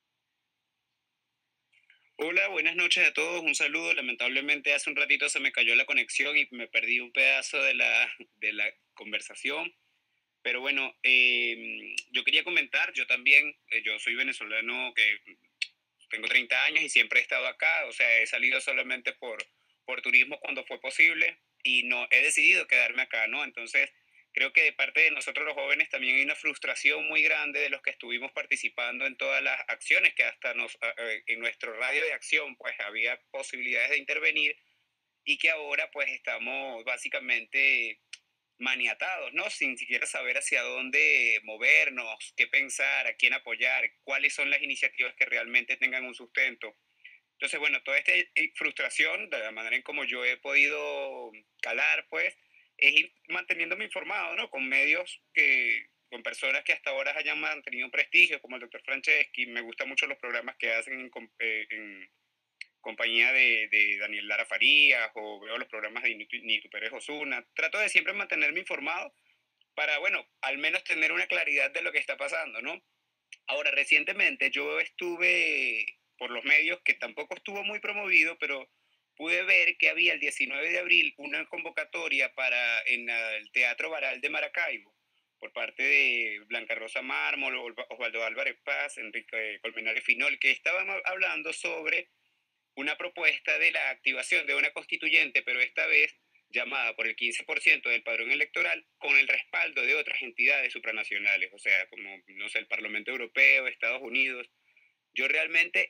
Hola, buenas noches a todos, un saludo. Lamentablemente hace un ratito se me cayó la conexión y me perdí un pedazo de la, de la conversación. Pero bueno, eh, yo quería comentar, yo también, eh, yo soy venezolano que tengo treinta años y siempre he estado acá, o sea, he salido solamente por, por turismo cuando fue posible y no he decidido quedarme acá, ¿no? Entonces, creo que de parte de nosotros los jóvenes también hay una frustración muy grande de los que estuvimos participando en todas las acciones que hasta nos, en nuestro radio de acción, pues había posibilidades de intervenir y que ahora pues estamos básicamente maniatados, ¿no? Sin siquiera saber hacia dónde movernos, qué pensar, a quién apoyar, cuáles son las iniciativas que realmente tengan un sustento. Entonces, bueno, toda esta frustración, de la manera en como yo he podido calar, pues, es ir manteniéndome informado, ¿no? Con medios que, con personas que hasta ahora hayan mantenido un prestigio, como el doctor Franceschi. Me gustan mucho los programas que hacen en, eh, en compañía de, de Daniel Lara Farías, o veo los programas de Nito Pérez Osuna. Trato de siempre mantenerme informado para, bueno, al menos tener una claridad de lo que está pasando, ¿no? Ahora, recientemente yo estuve por los medios, que tampoco estuvo muy promovido, pero pude ver que había el diecinueve de abril una convocatoria para en el Teatro Baral de Maracaibo por parte de Blanca Rosa Mármol, Osvaldo Álvarez Paz, Enrique Colmenares Finol, que estaban hablando sobre una propuesta de la activación de una constituyente, pero esta vez llamada por el quince por ciento del padrón electoral, con el respaldo de otras entidades supranacionales, o sea, como, no sé, el Parlamento Europeo, Estados Unidos. Yo realmente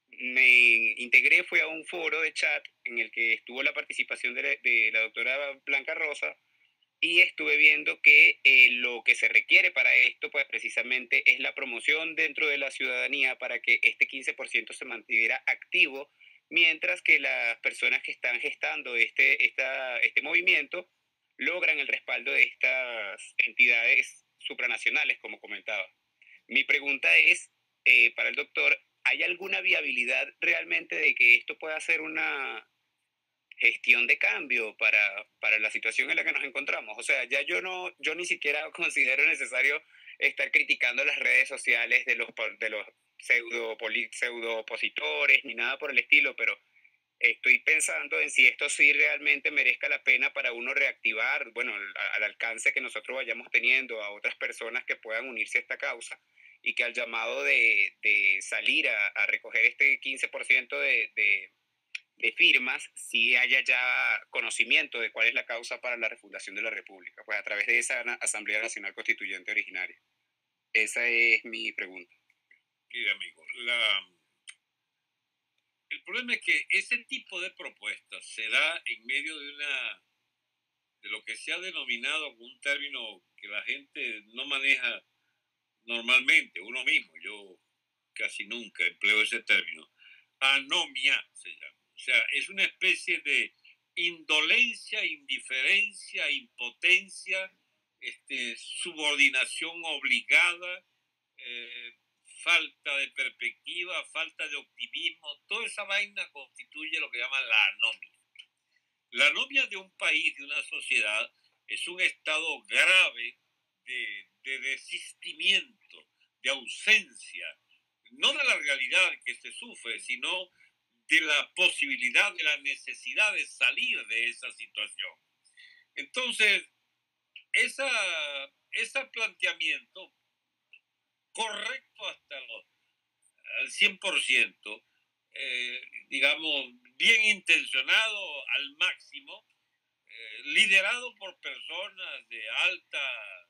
me integré, fue a un foro de chat en el que estuvo la participación de la, de la doctora Blanca Rosa, y estuve viendo que eh, lo que se requiere para esto, pues precisamente es la promoción dentro de la ciudadanía para que este quince por ciento se mantuviera activo, mientras que las personas que están gestando este, esta, este movimiento logran el respaldo de estas entidades supranacionales, como comentaba. Mi pregunta es, eh, para el doctor, ¿hay alguna viabilidad realmente de que esto pueda ser una gestión de cambio para, para la situación en la que nos encontramos? O sea, ya yo, no, yo ni siquiera considero necesario estar criticando las redes sociales de los, de los pseudo, pseudo opositores ni nada por el estilo, pero estoy pensando en si esto sí realmente merezca la pena para uno reactivar, bueno, al, al alcance que nosotros vayamos teniendo a otras personas que puedan unirse a esta causa, y que al llamado de, de salir a, a recoger este quince por ciento de, de, de firmas, sí haya ya conocimiento de cuál es la causa para la refundación de la República, pues a través de esa Asamblea Nacional Constituyente originaria. Esa es mi pregunta. Mira, amigo, la... el problema es que ese tipo de propuestas se da en medio de una de lo que se ha denominado como un término que la gente no maneja normalmente, uno mismo. Yo casi nunca empleo ese término. Anomia se llama. O sea, es una especie de indolencia, indiferencia, impotencia, este, subordinación obligada, eh, falta de perspectiva, falta de optimismo. Toda esa vaina constituye lo que llaman la anomia. La anomia de un país, de una sociedad, es un estado grave de, de desistimiento, de ausencia, no de la realidad que se sufre, sino de la posibilidad, de la necesidad de salir de esa situación. Entonces, esa, ese planteamiento, correcto hasta los, al cien por ciento, eh, digamos, bien intencionado al máximo, eh, liderado por personas de alta,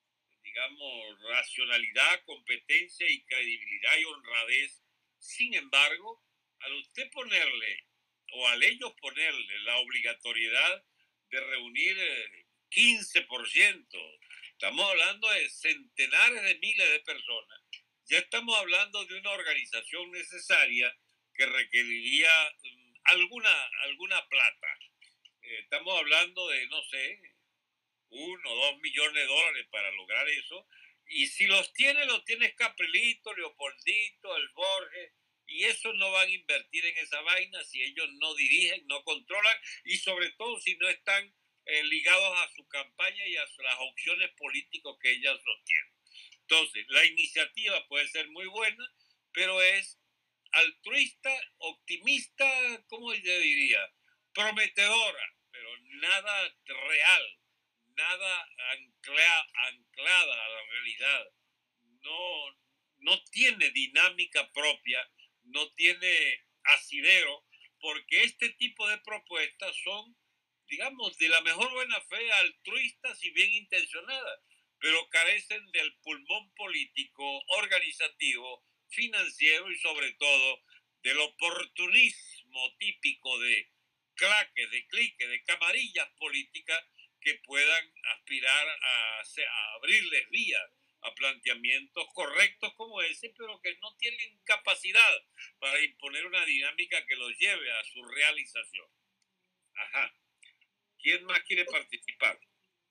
digamos, racionalidad, competencia y credibilidad y honradez. Sin embargo, al usted ponerle, o al ellos ponerle la obligatoriedad de reunir eh, quince por ciento, estamos hablando de centenares de miles de personas, ya estamos hablando de una organización necesaria que requeriría um, alguna, alguna plata. Eh, estamos hablando de, no sé, uno o dos millones de dólares para lograr eso. Y si los tiene, los tiene Caprilito, Leopoldito, el Borges, y esos no van a invertir en esa vaina si ellos no dirigen, no controlan, y sobre todo si no están eh, ligados a su campaña y a las opciones políticas que ellas sostienen. Entonces, la iniciativa puede ser muy buena, pero es altruista, optimista, ¿cómo yo diría? Prometedora, pero nada real, nada ancla, anclada a la realidad. No, no tiene dinámica propia, no tiene asidero, porque este tipo de propuestas son, digamos, de la mejor buena fe, altruistas y bien intencionadas, pero carecen del pulmón político, organizativo, financiero y sobre todo del oportunismo típico de claques, de cliques, de camarillas políticas que puedan aspirar a, a abrirles vía a planteamientos correctos como ese, pero que no tienen capacidad para imponer una dinámica que los lleve a su realización. Ajá. ¿Quién más quiere participar?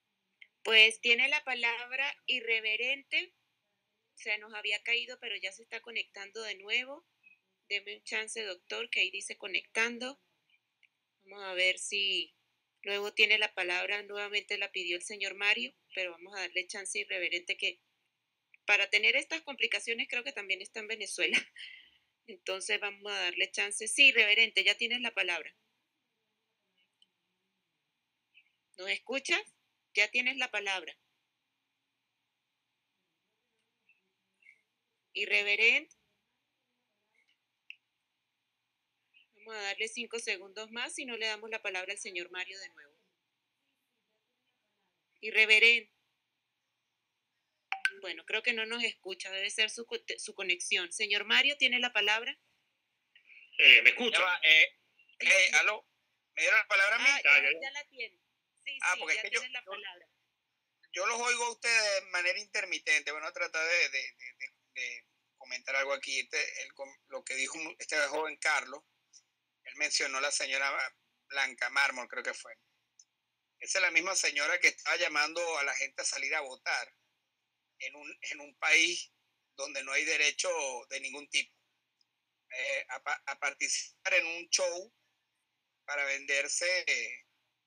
Pues tiene la palabra Irreverente. Se nos había caído, pero ya se está conectando de nuevo. Deme un chance, doctor, que ahí dice conectando. Vamos a ver si luego tiene la palabra. Nuevamente la pidió el señor Mario, pero vamos a darle chance a Irreverente, que para tener estas complicaciones creo que también está en Venezuela. Entonces vamos a darle chance. Sí, Irreverente, ya tienes la palabra. ¿Nos escuchas? Ya tienes la palabra. Irreverente. Vamos a darle cinco segundos más si no le damos la palabra al señor Mario de nuevo. Irreverente. Bueno, creo que no nos escucha, debe ser su, su conexión. Señor Mario, ¿tiene la palabra? Eh, ¿Me escucha? Va, eh, eh, ¿aló? ¿Me dieron la palabra a mí? Ah, ya, ya, ya la tiene. Sí, ah, sí, porque ya es que tiene yo, la palabra. Yo, yo los oigo a ustedes de manera intermitente. Bueno, tratar de, de, de, de, de comentar algo aquí. Este, el, lo que dijo este joven Carlos, él mencionó a la señora Blanca Mármol, creo que fue. Esa es la misma señora que estaba llamando a la gente a salir a votar en un, en un país donde no hay derecho de ningún tipo. Eh, a, a participar en un show para venderse eh,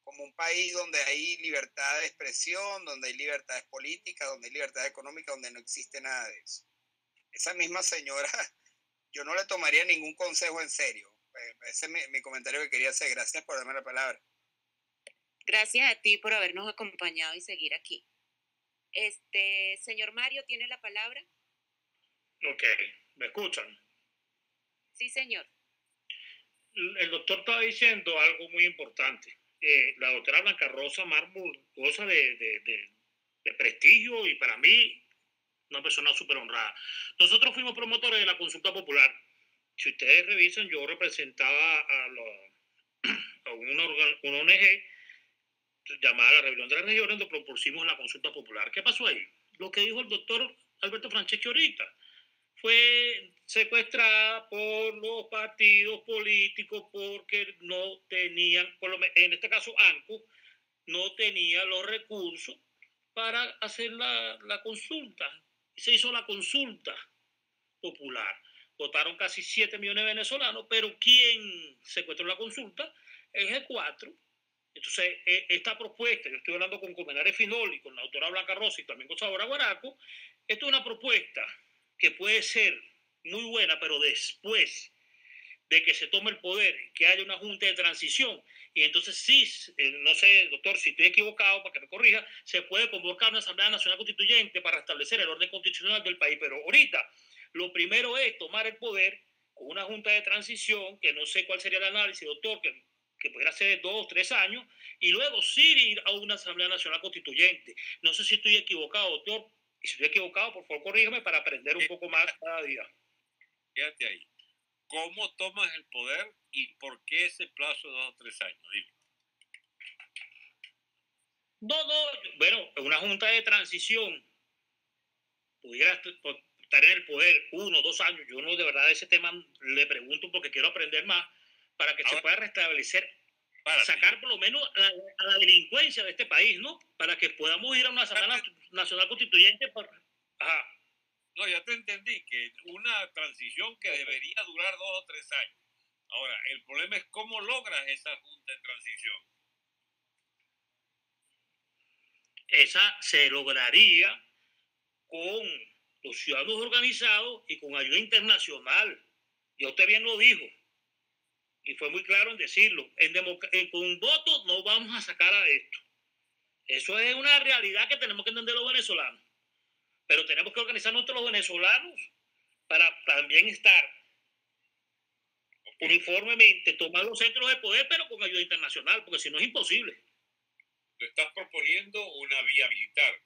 como un país donde hay libertad de expresión, donde hay libertades políticas, donde hay libertad económica, donde no existe nada de eso. Esa misma señora, yo no le tomaría ningún consejo en serio. Ese es mi, mi comentario que quería hacer. Gracias por darme la palabra. Gracias a ti por habernos acompañado y seguir aquí. Este, señor Mario, ¿tiene la palabra? Ok, ¿me escuchan? Sí, señor. El doctor estaba diciendo algo muy importante. Eh, la doctora Blanca Rosa Mármol goza de, de, de, de prestigio y para mí una persona súper honrada. Nosotros fuimos promotores de la consulta popular. Si ustedes revisan, yo representaba a, lo, a una, una O N G llamada la Rebelión de las Regiones, donde propusimos la consulta popular. ¿Qué pasó ahí? Lo que dijo el doctor Alberto Franceschi ahorita. Fue secuestrada por los partidos políticos porque no tenían, por lo, en este caso ANCO, no tenía los recursos para hacer la, la consulta. Y se hizo la consulta popular. Votaron casi siete millones de venezolanos, pero ¿quién secuestró la consulta? El G cuatro. Entonces, esta propuesta, yo estoy hablando con Comenares Finoli, con la doctora Blanca Rosa y también con Sabora Guaraco, esto es una propuesta que puede ser muy buena, pero después de que se tome el poder, que haya una junta de transición, y entonces sí, eh, no sé, doctor, si estoy equivocado, para que me corrija, se puede convocar una Asamblea Nacional Constituyente para restablecer el orden constitucional del país, pero ahorita lo primero es tomar el poder con una junta de transición, que no sé cuál sería el análisis, doctor, que, que pudiera ser de dos, tres años, y luego sí ir a una Asamblea Nacional Constituyente. No sé si estoy equivocado, doctor, y si estoy equivocado, por favor, corrígame para aprender un poco más cada día. Quédate ahí. ¿Cómo tomas el poder y por qué ese plazo de dos o tres años? Dime. No, no, bueno, una junta de transición pudiera estar en el poder uno o dos años. Yo no, de verdad, ese tema le pregunto porque quiero aprender más para que Ahora, se pueda restablecer, sacar por lo menos a la, a la delincuencia de este país, ¿no? Para que podamos ir a una Asamblea Nacional Constituyente. Por... Ajá. No, ya te entendí, que una transición que debería durar dos o tres años. Ahora, el problema es cómo logras esa junta de transición. Esa se lograría con los ciudadanos organizados y con ayuda internacional. Y usted bien lo dijo, y fue muy claro en decirlo. En en, con votos no vamos a sacar a esto. Eso es una realidad que tenemos que entender los venezolanos. Pero tenemos que organizar nosotros los venezolanos para también estar uniformemente, tomar los centros de poder, pero con ayuda internacional, porque si no es imposible. Te estás proponiendo una vía militar.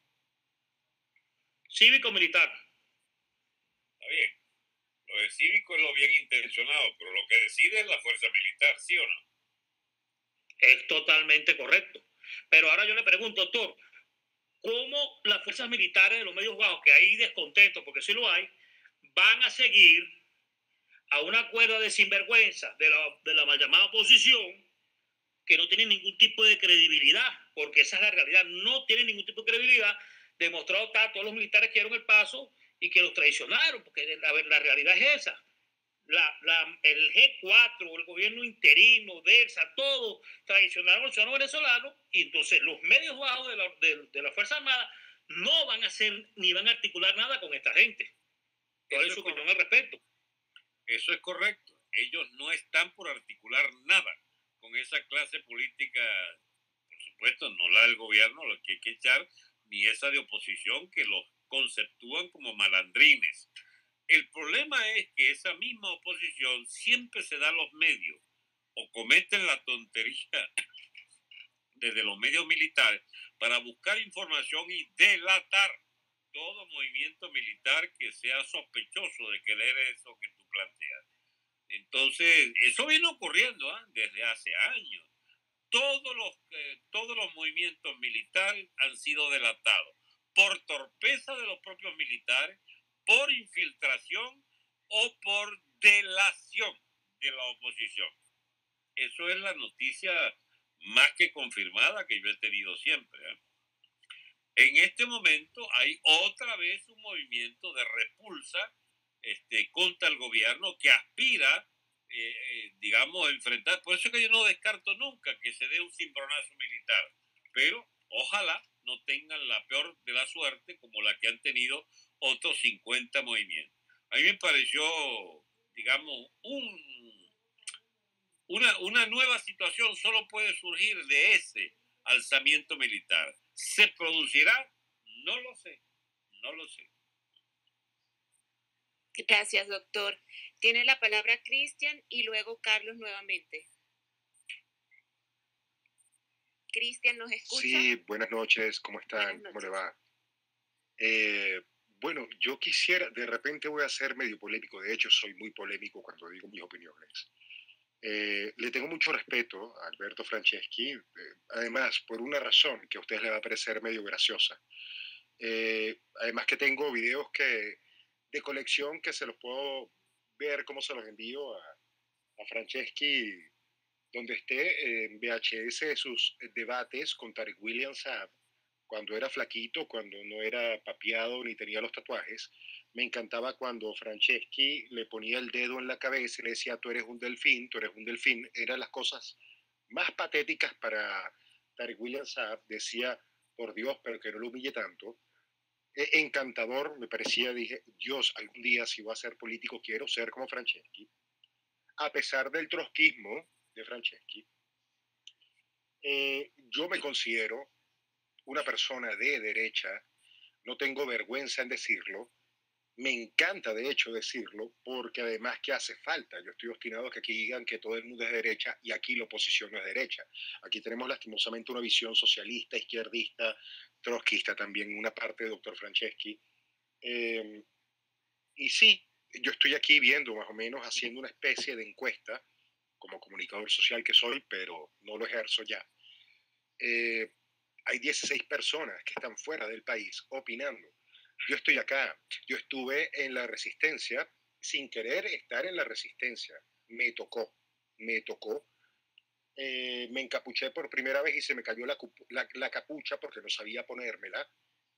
Cívico-militar. Está bien. Lo de cívico es lo bien intencionado, pero lo que decide es la fuerza militar, ¿sí o no? Es totalmente correcto. Pero ahora yo le pregunto, doctor, ¿cómo las fuerzas militares de los medios bajos, que hay descontento, porque sí lo hay, van a seguir a una cuerda de sinvergüenza de la, de la mal llamada oposición, que no tiene ningún tipo de credibilidad? Porque esa es la realidad, no tiene ningún tipo de credibilidad, demostrado está todos los militares que dieron el paso y que los traicionaron, porque la, la realidad es esa. La, la, el G cuatro, el gobierno interino, DELSA, todo traicionaron a los ciudadanos venezolanos, y entonces los medios bajos de la, de, de la Fuerza Armada no van a hacer ni van a articular nada con esta gente. ¿Cuál es su opinión al respecto? Eso es correcto. Ellos no están por articular nada con esa clase política, por supuesto, no la del gobierno, lo que hay que echar, ni esa de oposición que los conceptúan como malandrines. El problema es que esa misma oposición siempre se da los medios o cometen la tontería desde los medios militares para buscar información y delatar todo movimiento militar que sea sospechoso de querer eso que tú planteas. Entonces, eso viene ocurriendo ¿eh? desde hace años. Todos los, eh, todos los movimientos militares han sido delatados por torpeza de los propios militares, por infiltración o por delación de la oposición. Eso es la noticia más que confirmada que yo he tenido siempre. ¿eh? En este momento hay otra vez un movimiento de repulsa este, contra el gobierno que aspira eh, eh, digamos, enfrentar. Por eso que yo no descarto nunca que se dé un cimbronazo militar, pero ojalá no tengan la peor de la suerte como la que han tenido otros cincuenta movimientos. A mí me pareció, digamos, un, una, una nueva situación solo puede surgir de ese alzamiento militar. ¿Se producirá? No lo sé, no lo sé. Gracias, doctor. Tiene la palabra Cristian y luego Carlos nuevamente. Cristian, ¿nos escucha? Sí, buenas noches, ¿cómo están? ¿Cómo le va? Eh, bueno, yo quisiera, de repente voy a ser medio polémico, de hecho soy muy polémico cuando digo mis opiniones. Eh, le tengo mucho respeto a Alberto Franceschi, eh, además por una razón que a ustedes les va a parecer medio graciosa. Eh, además que tengo videos que, de colección que se los puedo ver cómo se los envío a, a Franceschi, donde esté en V H S de sus debates con Tariq William Saab, cuando era flaquito, cuando no era papiado ni tenía los tatuajes. Me encantaba cuando Franceschi le ponía el dedo en la cabeza y le decía, tú eres un delfín, tú eres un delfín. Eran las cosas más patéticas para Tariq William Saab. Decía, por Dios, pero que no lo humille tanto. E- encantador, me parecía, dije, Dios, algún día si voy a ser político quiero ser como Franceschi. A pesar del trotskismo de Franceschi, eh, yo me considero una persona de derecha, no tengo vergüenza en decirlo, me encanta de hecho decirlo, porque además que hace falta, yo estoy obstinado a que aquí digan que todo el mundo es de derecha y aquí la oposición no es derecha. Aquí tenemos lastimosamente una visión socialista, izquierdista, trotskista también, una parte de doctor Franceschi. Eh, y sí, yo estoy aquí viendo más o menos, haciendo una especie de encuesta, como comunicador social que soy, pero no lo ejerzo ya. Eh, hay dieciséis personas que están fuera del país opinando. Yo estoy acá, yo estuve en la resistencia sin querer estar en la resistencia. Me tocó, me tocó. Eh, me encapuché por primera vez y se me cayó la, la, la capucha porque no sabía ponérmela.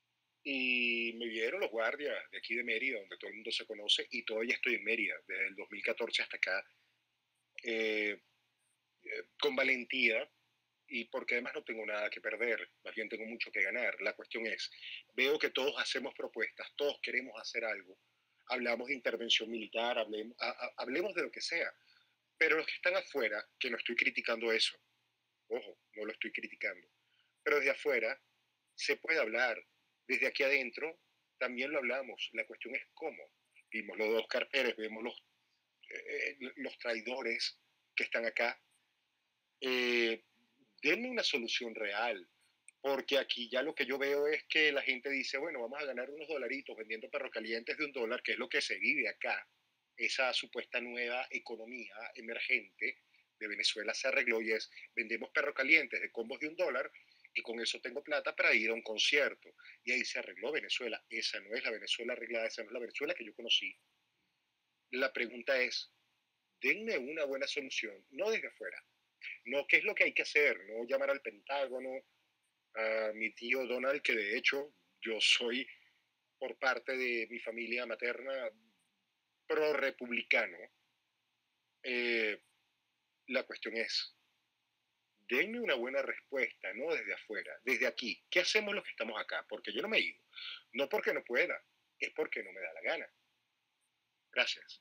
Y me vieron los guardias de aquí de Mérida, donde todo el mundo se conoce, y todavía estoy en Mérida, desde el dos mil catorce hasta acá, eh, eh, con valentía, y porque además no tengo nada que perder, más bien tengo mucho que ganar. La cuestión es, veo que todos hacemos propuestas, todos queremos hacer algo, hablamos de intervención militar, hablemos, a, a, hablemos de lo que sea, pero los que están afuera, que no estoy criticando eso, ojo, no lo estoy criticando, pero desde afuera se puede hablar, desde aquí adentro también lo hablamos, la cuestión es cómo. Vimos lo de Oscar Pérez, vemos los, eh, los traidores que están acá. Eh, denme una solución real, porque aquí ya lo que yo veo es que la gente dice, bueno, vamos a ganar unos dolaritos vendiendo perros calientes de un dólar, que es lo que se vive acá, esa supuesta nueva economía emergente de Venezuela se arregló y es, vendemos perros calientes de combos de un dólar y con eso tengo plata para ir a un concierto. Y ahí se arregló Venezuela. Esa no es la Venezuela arreglada, esa no es la Venezuela que yo conocí. La pregunta es, denme una buena solución, no desde afuera. No, ¿qué es lo que hay que hacer? No llamar al Pentágono, a mi tío Donald, que de hecho yo soy, por parte de mi familia materna, pro-republicano. Eh, la cuestión es, denme una buena respuesta, no desde afuera, desde aquí. ¿Qué hacemos los que estamos acá? Porque yo no me he ido. No porque no pueda, es porque no me da la gana. Gracias.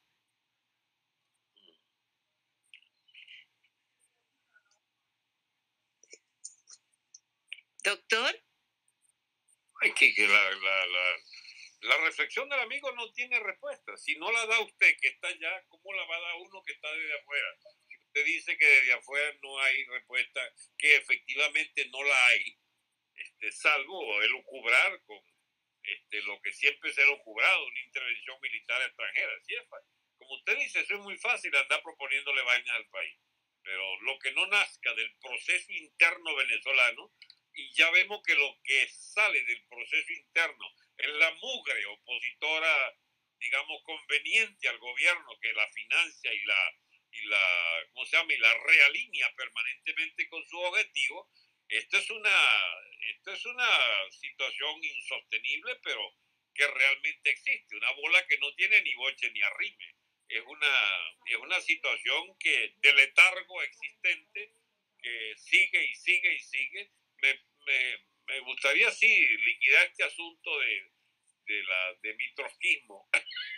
Doctor. Ay, que, que la, la, la, la reflexión del amigo no tiene respuesta. Si no la da usted que está allá, ¿cómo la va a dar uno que está desde afuera? Si usted dice que desde afuera no hay respuesta, que efectivamente no la hay, este, salvo elucubrar con este, lo que siempre se ha elucubrado, una intervención militar extranjera. ¿Sí? Como usted dice, eso es muy fácil andar proponiéndole vainas al país. Pero lo que no nazca del proceso interno venezolano, y ya vemos que lo que sale del proceso interno es la mugre opositora, digamos, conveniente al gobierno que la financia y la, y la, ¿cómo se llama? Y la realinea permanentemente con su objetivo. Esto es una, esto es una situación insostenible, pero que realmente existe. Una bola que no tiene ni boche ni arrime. es una, es una situación que de letargo existente que sigue y sigue y sigue. Me, me, me gustaría, sí, liquidar este asunto de, de, la, de mi trotskismo.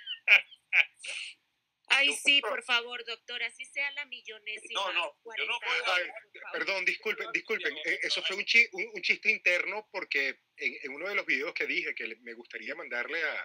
Ay, yo, sí, por favor, doctor, así sea la millonésima. No, no, yo no puedo. Ay, perdón, disculpen, disculpen. Eso fue un, chi, un, un chiste interno porque en, en uno de los videos que dije que me gustaría mandarle a,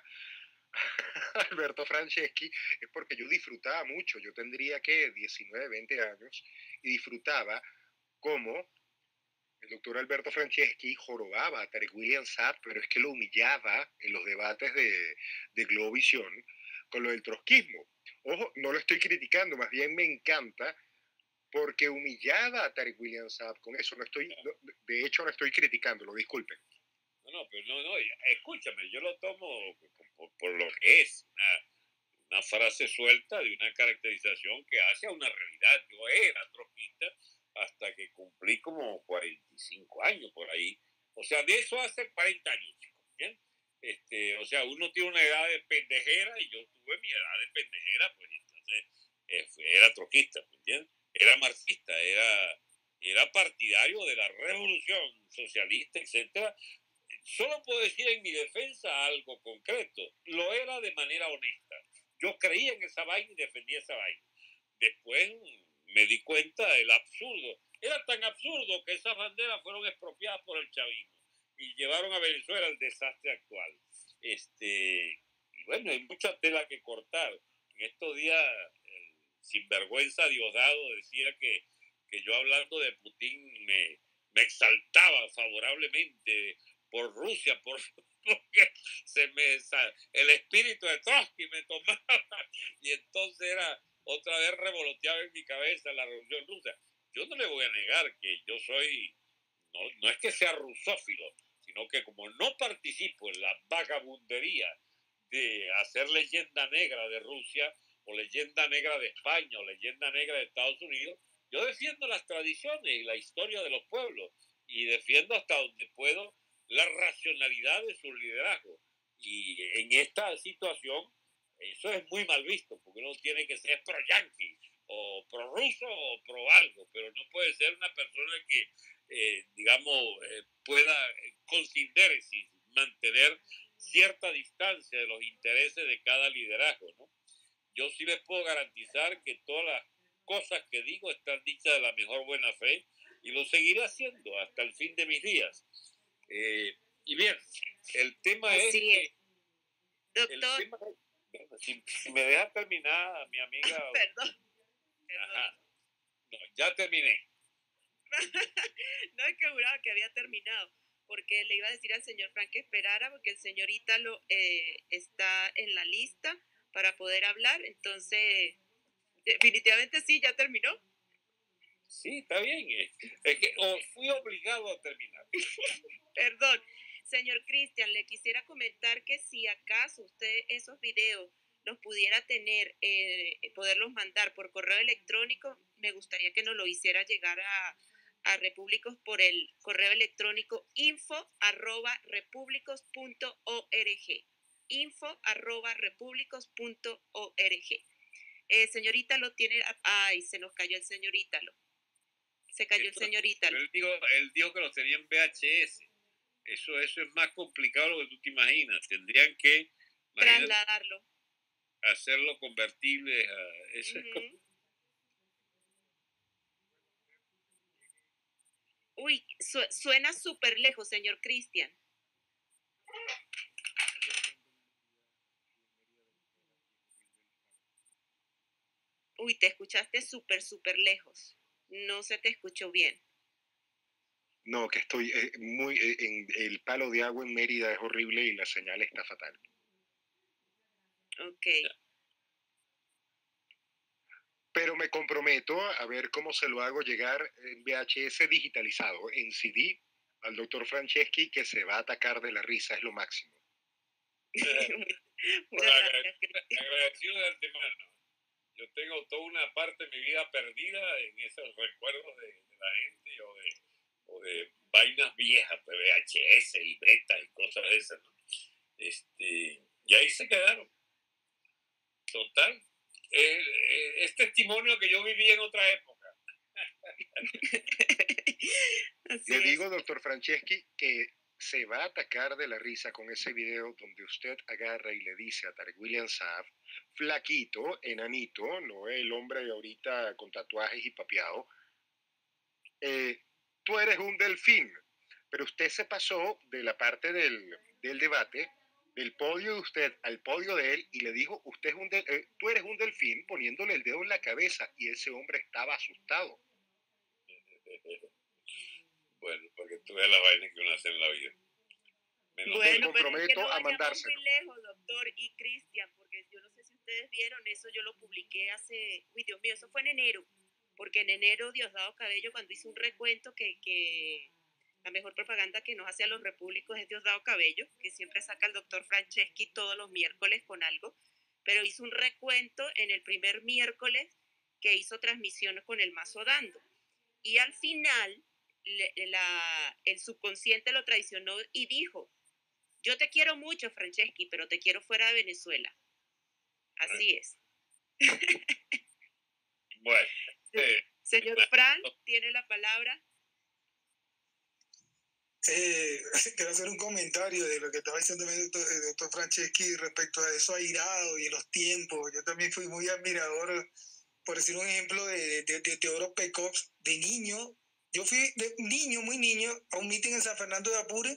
a Alberto Franceschi es porque yo disfrutaba mucho. Yo tendría que diecinueve, veinte años y disfrutaba como el doctor Alberto Franceschi jorobaba a Tarek William Saab, pero es que lo humillaba en los debates de, de Globovisión con lo del trotskismo. Ojo, no lo estoy criticando, más bien me encanta porque humillaba a Tarek William Saab con eso. No estoy, no, de hecho, no estoy criticándolo, disculpen. No, no, pero no, no, escúchame, yo lo tomo por, por lo que es, una, una frase suelta de una caracterización que hace a una realidad. Yo era trotskista hasta que cumplí como cuarenta y cinco años por ahí. O sea, de eso hace cuarenta años, chicos, ¿bien? Este, o sea, uno tiene una edad de pendejera y yo tuve mi edad de pendejera, pues entonces eh, era trotskista, ¿entiendes? Era marxista, era, era partidario de la revolución socialista, etcétera. Solo puedo decir en mi defensa algo concreto. Lo era de manera honesta. Yo creía en esa vaina y defendía esa vaina. Después me di cuenta del absurdo. Era tan absurdo que esas banderas fueron expropiadas por el chavismo y llevaron a Venezuela al desastre actual. Este, y bueno, hay mucha tela que cortar. En estos días, el sinvergüenza Diosdado decía que, que yo hablando de Putin me, me exaltaba favorablemente por Rusia, por, porque se me, el espíritu de Trotsky me tomaba y entonces era otra vez revoloteaba en mi cabeza la revolución rusa. Yo no le voy a negar que yo soy, no, no es que sea rusófilo, sino que como no participo en la vagabundería de hacer leyenda negra de Rusia, o leyenda negra de España, o leyenda negra de Estados Unidos, yo defiendo las tradiciones y la historia de los pueblos, y defiendo hasta donde puedo la racionalidad de su liderazgo. Y en esta situación, eso es muy mal visto, porque uno tiene que ser pro-yanqui, o pro-ruso, o pro-algo, pero no puede ser una persona que, eh, digamos, eh, pueda con síntesis mantener cierta distancia de los intereses de cada liderazgo, ¿no? Yo sí les puedo garantizar que todas las cosas que digo están dichas de la mejor buena fe, y lo seguiré haciendo hasta el fin de mis días. Eh, y bien, el tema Así es... Que, es. Doctor... El tema es, si, si me deja terminar, mi amiga... Perdón. Perdón. Ajá. No, ya terminé. No, es que juraba que había terminado, porque le iba a decir al señor Frank que esperara, porque el señor Ítalo eh, está en la lista para poder hablar, entonces definitivamente sí, ya terminó. Sí, está bien, es que oh, fui obligado a terminar. Perdón. Señor Cristian, le quisiera comentar que si acaso usted esos videos los pudiera tener, eh, poderlos mandar por correo electrónico, me gustaría que nos lo hiciera llegar a, a Repúblicos por el correo electrónico info arroba repúblicos punto org. Info arroba repúblicos punto org. Eh, señorita, lo tiene. Ay, se nos cayó el señor Ítalo. Se cayó el señor Ítalo. Él dijo, él dijo que los tenía en V H S. Eso, eso es más complicado de lo que tú te imaginas. Tendrían que trasladarlo, hacerlo convertible a eso. Uh-huh. Es Uy, su, suena súper lejos, señor Cristian. Uy, te escuchaste súper, súper lejos. No se te escuchó bien. No, que estoy eh, muy... Eh, en el palo de agua en Mérida es horrible y la señal está fatal. Ok. Pero me comprometo a ver cómo se lo hago llegar en V H S digitalizado, en C D, al doctor Franceschi, que se va a atacar de la risa, es lo máximo. Agradecido de antemano. Yo tengo toda una parte de mi vida perdida en esos recuerdos de, de la gente o de, o de vainas viejas, pues V H S y beta y cosas de esas, ¿no? Este, y ahí se quedaron. Total. eh, eh, es testimonio que yo viví en otra época. Le digo, doctor Franceschi, que se va a atacar de la risa con ese video donde usted agarra y le dice a Tarek William Saab, flaquito, enanito, no el hombre de ahorita con tatuajes y papeado, eh, tú eres un delfín, pero usted se pasó de la parte del, del debate, del podio de usted al podio de él, y le dijo, usted es un del, eh, tú eres un delfín, poniéndole el dedo en la cabeza, y ese hombre estaba asustado. Bueno, porque tú ves la vaina que uno hace en la vida. Menos bueno, pero es que no a mandárselo. Muy lejos, doctor y Cristian, porque yo no sé si ustedes vieron eso, yo lo publiqué hace, uy, Dios mío, eso fue en enero, porque en enero Diosdado Cabello, cuando hizo un recuento que, que la mejor propaganda que nos hace a los repúblicos es Diosdado Cabello, que siempre saca al doctor Franceschi todos los miércoles con algo, pero hizo un recuento en el primer miércoles que hizo transmisiones con el mazo dando, y al final la, el subconsciente lo traicionó y dijo, yo te quiero mucho, Franceschi, pero te quiero fuera de Venezuela. Así es. Bueno. Eh, Señor Fran, tiene la palabra. Eh, quiero hacer un comentario de lo que estaba diciendo el doctor, el doctor Franceschi respecto a eso airado y los tiempos. Yo también fui muy admirador, por decir un ejemplo, de, de, de Teodoro Pekov, de niño. Yo fui de niño, muy niño, a un meeting en San Fernando de Apure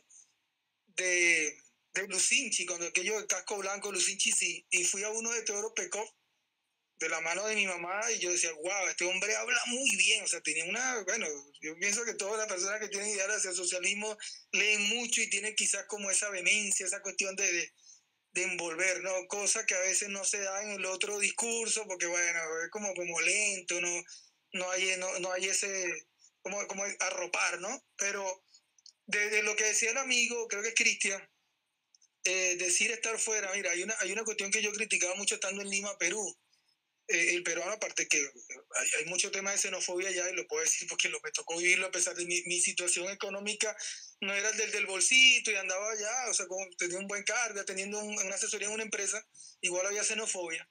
de, de Lucinchi, cuando aquello de casco blanco, Lucinchi sí, y fui a uno de Teodoro Pekov, de la mano de mi mamá, y yo decía, wow, este hombre habla muy bien, o sea, tenía una, bueno, yo pienso que todas las personas que tienen ideas hacia el socialismo leen mucho y tienen quizás como esa vehemencia, esa cuestión de, de, de envolver, ¿no? Cosa que a veces no se da en el otro discurso, porque bueno, es como, como lento, no, no, hay, no, no hay ese, como, como arropar, ¿no? Pero de, de lo que decía el amigo, creo que es Cristian, eh, decir estar fuera, mira, hay una, hay una cuestión que yo criticaba mucho estando en Lima, Perú. Eh, el peruano, aparte que hay, hay mucho tema de xenofobia allá, y lo puedo decir porque lo, me tocó vivirlo a pesar de mi, mi situación económica, no era el del, del bolsito y andaba allá, o sea, como tenía un buen cargo, teniendo un, una asesoría en una empresa, igual había xenofobia.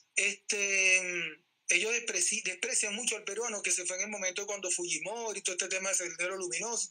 Este, ellos despreci, desprecian mucho al peruano, que se fue en el momento cuando Fujimori y todo este tema de Sendero Luminoso.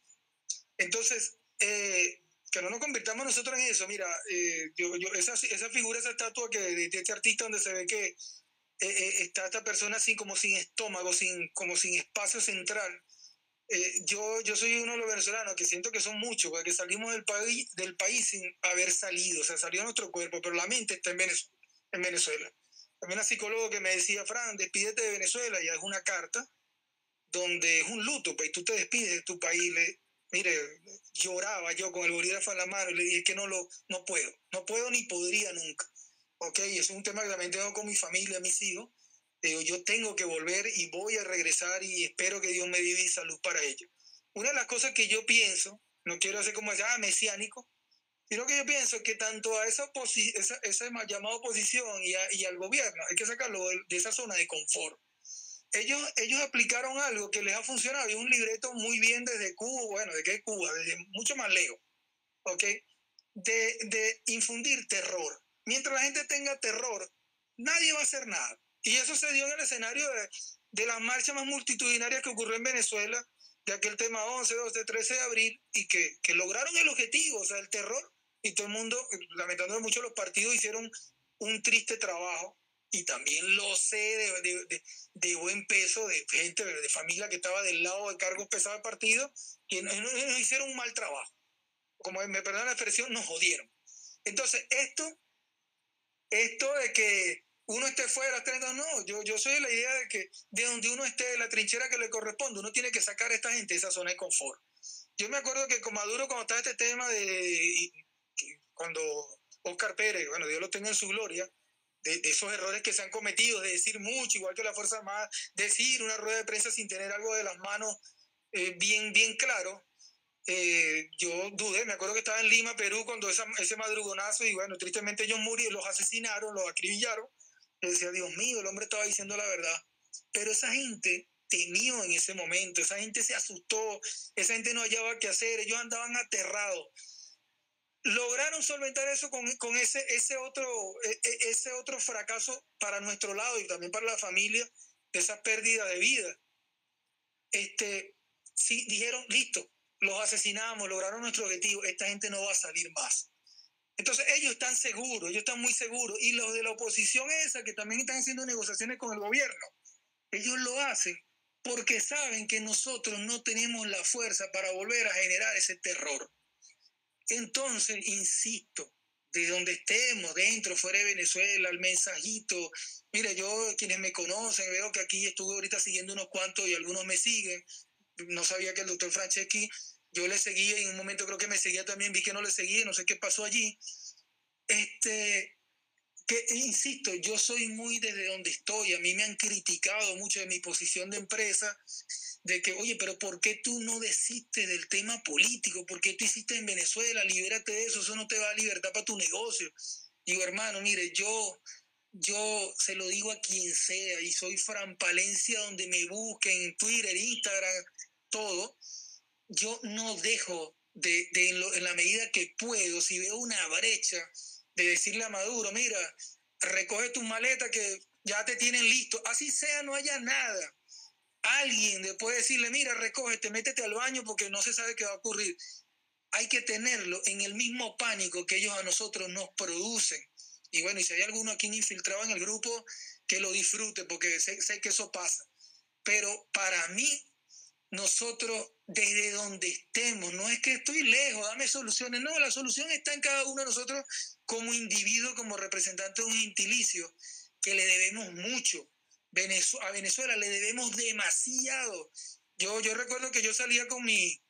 Entonces, eh, que no nos convirtamos nosotros en eso. Mira, eh, yo, yo, esa, esa figura, esa estatua que, de, de este artista donde se ve que Eh, eh, está esta persona así como sin estómago, sin, como sin espacio central. Eh, yo, yo soy uno de los venezolanos que siento que son muchos, porque salimos del país, del país sin haber salido, o sea, salió nuestro cuerpo, pero la mente está en Venezuela. En Venezuela. También una psicóloga que me decía, Fran, despídete de Venezuela, ya es una carta donde es un luto, pues, y tú te despides de tu país. Le, mire, lloraba yo con el bolígrafo en la mano y le dije que no, lo, no puedo, no puedo ni podría nunca. Ok, es un tema que también tengo con mi familia, mis hijos. Digo, yo tengo que volver y voy a regresar y espero que Dios me dé salud para ello. Una de las cosas que yo pienso, no quiero hacer como ah, mesiánico, sino que yo pienso que tanto a esa, oposi esa, esa llamada oposición y, a, y al gobierno hay que sacarlo de, de esa zona de confort. Ellos, ellos aplicaron algo que les ha funcionado, y un libreto muy bien desde Cuba, bueno, ¿de qué Cuba? Desde mucho más lejos, ¿ok? De, de infundir terror. Mientras la gente tenga terror, nadie va a hacer nada. Y eso se dio en el escenario de, de las marchas más multitudinarias que ocurrió en Venezuela, de aquel tema once, doce, trece de abril, y que, que lograron el objetivo, o sea, el terror, y todo el mundo, lamentándolo mucho, los partidos hicieron un triste trabajo, y también lo sé de, de, de, de buen peso, de gente, de familia que estaba del lado de cargos pesados del partido, que no, no, no hicieron un mal trabajo. Como me perdonan la expresión, nos jodieron. Entonces, esto Esto de que uno esté fuera, no, yo, yo soy de la idea de que de donde uno esté, de la trinchera que le corresponde, uno tiene que sacar a esta gente de esa zona de confort. Yo me acuerdo que con Maduro, cuando estaba este tema de, y, cuando Oscar Pérez, bueno, Dios lo tenga en su gloria, de, de esos errores que se han cometido, de decir mucho, igual que la Fuerza Armada, decir una rueda de prensa sin tener algo de las manos eh, bien, bien claro. Eh, yo dudé, me acuerdo que estaba en Lima, Perú, cuando esa, ese madrugonazo, y bueno, tristemente ellos murieron, los asesinaron, los acribillaron. Yo decía, Dios mío, el hombre estaba diciendo la verdad. Pero esa gente temió en ese momento, esa gente se asustó, esa gente no hallaba qué hacer, ellos andaban aterrados. lograron solventar eso con, con ese, ese, otro, ese otro fracaso para nuestro lado y también para la familia, de esa pérdida de vida. Este, sí, dijeron, listo, los asesinamos, lograron nuestro objetivo, esta gente no va a salir más. Entonces ellos están seguros, ellos están muy seguros, y los de la oposición esa, que también están haciendo negociaciones con el gobierno, ellos lo hacen porque saben que nosotros no tenemos la fuerza para volver a generar ese terror. Entonces, insisto, de donde estemos, dentro, fuera de Venezuela, el mensajito. Mira, yo, quienes me conocen, veo que aquí estuve ahorita siguiendo unos cuantos y algunos me siguen. No sabía que el doctor Franceschi, yo le seguía y en un momento creo que me seguía también, vi que no le seguía, no sé qué pasó allí. Este, que, insisto, yo soy muy desde donde estoy. A mí me han criticado mucho de mi posición de empresa, de que, oye, pero ¿por qué tú no desistes del tema político? ¿Por qué tú hiciste en Venezuela? Libérate de eso, eso no te va a libertad para tu negocio. Digo, hermano, mire, yo, yo se lo digo a quien sea, y soy Fran Palencia donde me busquen, en Twitter, Instagram, todo. Yo no dejo de, de en, lo, en la medida que puedo, si veo una brecha, de decirle a Maduro, mira, recoge tus maletas que ya te tienen listo, así sea, no haya nada. Alguien le puede decirle, mira, recógete, métete al baño porque no se sabe qué va a ocurrir. Hay que tenerlo en el mismo pánico que ellos a nosotros nos producen. Y bueno, y si hay alguno aquí infiltrado en el grupo, que lo disfrute, porque sé, sé que eso pasa. Pero para mí, nosotros, desde donde estemos, no es que estoy lejos, dame soluciones. No, la solución está en cada uno de nosotros como individuo, como representante de un gentilicio, que le debemos mucho. Venezuela, a Venezuela le debemos demasiado. Yo, yo recuerdo que yo salía con mi,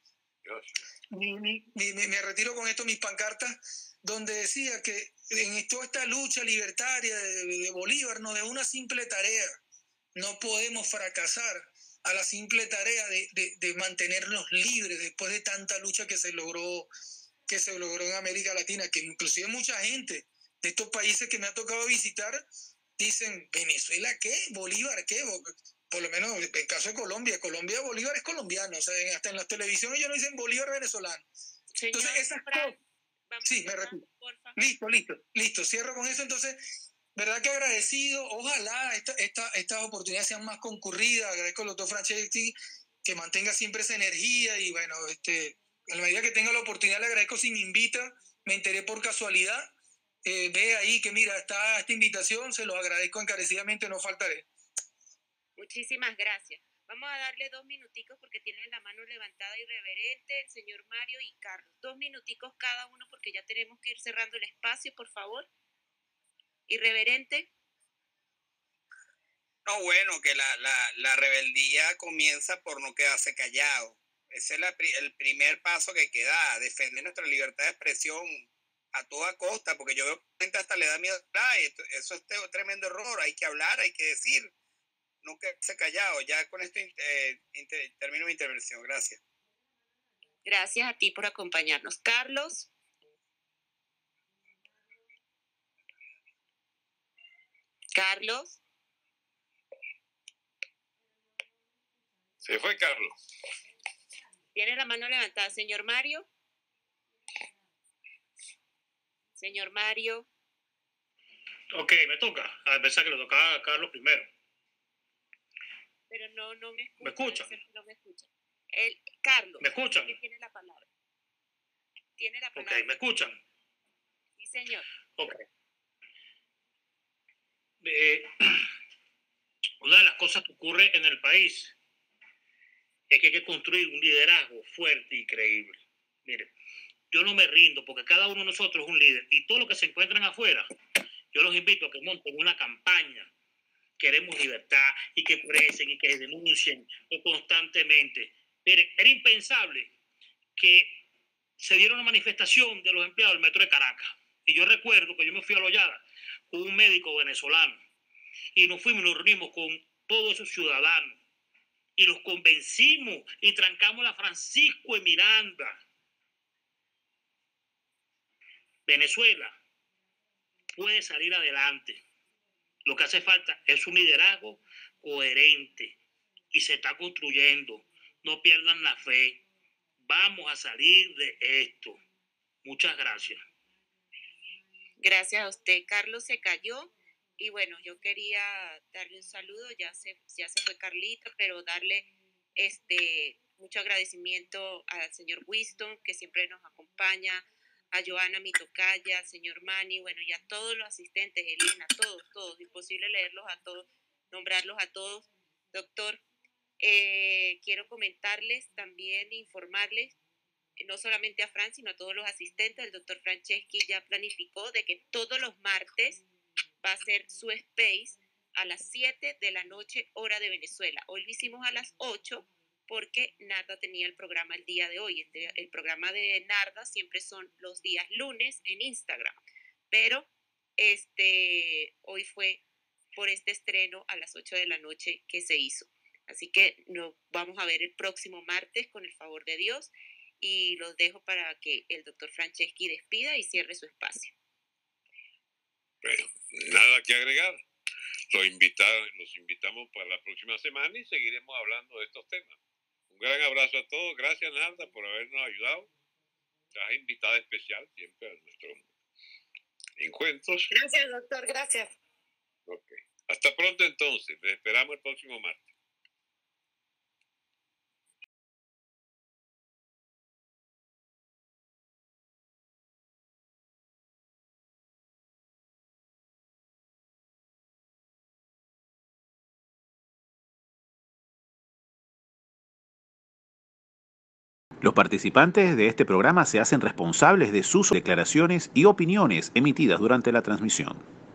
mi, mi, mi, mi me retiro con esto, mis pancartas, donde decía que en toda esta lucha libertaria de, de Bolívar nos dejó una simple tarea. No podemos fracasar a la simple tarea de, de, de mantenernos libres después de tanta lucha que se logró, que se logró en América Latina, que inclusive mucha gente de estos países que me ha tocado visitar dicen, ¿Venezuela qué? ¿Bolívar qué? Por lo menos en el caso de Colombia, Colombia, Bolívar es colombiano, o sea, hasta en las televisiones ellos no dicen Bolívar venezolano. Señor, entonces, esas Fran, cosas... Sí, me repito. Listo, listo, listo, cierro con eso. Entonces, verdad que agradecido, ojalá esta, esta, estas oportunidades sean más concurridas. Agradezco al doctor Franceschi que mantenga siempre esa energía y bueno, este, en la medida que tenga la oportunidad le agradezco si me invita, me enteré por casualidad. Eh, ve ahí que mira, está esta invitación, se lo agradezco encarecidamente, no faltaré. Muchísimas gracias. Vamos a darle dos minuticos porque tienen la mano levantada irreverente el señor Mario y Carlos. Dos minuticos cada uno porque ya tenemos que ir cerrando el espacio, por favor. Irreverente. No, bueno, que la, la, la rebeldía comienza por no quedarse callado. Ese es la, el primer paso que hay que dar, defender nuestra libertad de expresión a toda costa, porque yo veo que gente hasta le da miedo hablar, eso es un tremendo error, hay que hablar, hay que decir, no quedarse callado. Ya con esto eh, inter, termino mi intervención, gracias. Gracias a ti por acompañarnos. Carlos. Carlos. Se fue Carlos. Tiene la mano levantada, señor Mario. Señor Mario. Ok, me toca. A pensar que le tocaba a Carlos primero. Pero no, no me escucha. ¿Me escucha? No me escucha. El, Carlos. ¿Me escuchan? Tiene la palabra. Tiene la palabra. Ok, ¿me escuchan? Sí, señor. Ok. Eh, una de las cosas que ocurre en el país es que hay que construir un liderazgo fuerte y creíble. Mire, yo no me rindo porque cada uno de nosotros es un líder y todos los que se encuentran afuera, yo los invito a que monten una campaña. Queremos libertad y que presen y que denuncien constantemente. Miren, era impensable que se diera una manifestación de los empleados del metro de Caracas. Y yo recuerdo que yo me fui a Loyada con un médico venezolano y nos fuimos y nos reunimos con todos esos ciudadanos y los convencimos y trancamos la Francisco de Miranda. Venezuela puede salir adelante. Lo que hace falta es un liderazgo coherente y se está construyendo. No pierdan la fe. Vamos a salir de esto. Muchas gracias. Gracias a usted. Carlos se cayó y bueno, yo quería darle un saludo, ya se, ya se fue Carlito, pero darle este, mucho agradecimiento al señor Winston, que siempre nos acompaña, a Joana, mi tocaya, al señor Manny, bueno, y a todos los asistentes, Elena, todos, todos, imposible leerlos a todos, nombrarlos a todos. Doctor, eh, quiero comentarles también, informarles, no solamente a Fran, sino a todos los asistentes. El doctor Franceschi ya planificó de que todos los martes va a ser su space a las siete de la noche, hora de Venezuela. Hoy lo hicimos a las ocho porque Narda tenía el programa el día de hoy. El, el programa de Narda siempre son los días lunes en Instagram, pero este, hoy fue por este estreno a las ocho de la noche que se hizo. Así que nos vamos a ver el próximo martes con el favor de Dios. Y los dejo para que el doctor Franceschi despida y cierre su espacio. Bueno, nada que agregar. Los, invitar, los invitamos para la próxima semana y seguiremos hablando de estos temas. Un gran abrazo a todos. Gracias, Narda, por habernos ayudado. Estás invitada especial siempre a nuestros encuentros. Gracias, doctor. Gracias. Ok. Hasta pronto, entonces. Les esperamos el próximo martes. Los participantes de este programa se hacen responsables de sus declaraciones y opiniones emitidas durante la transmisión.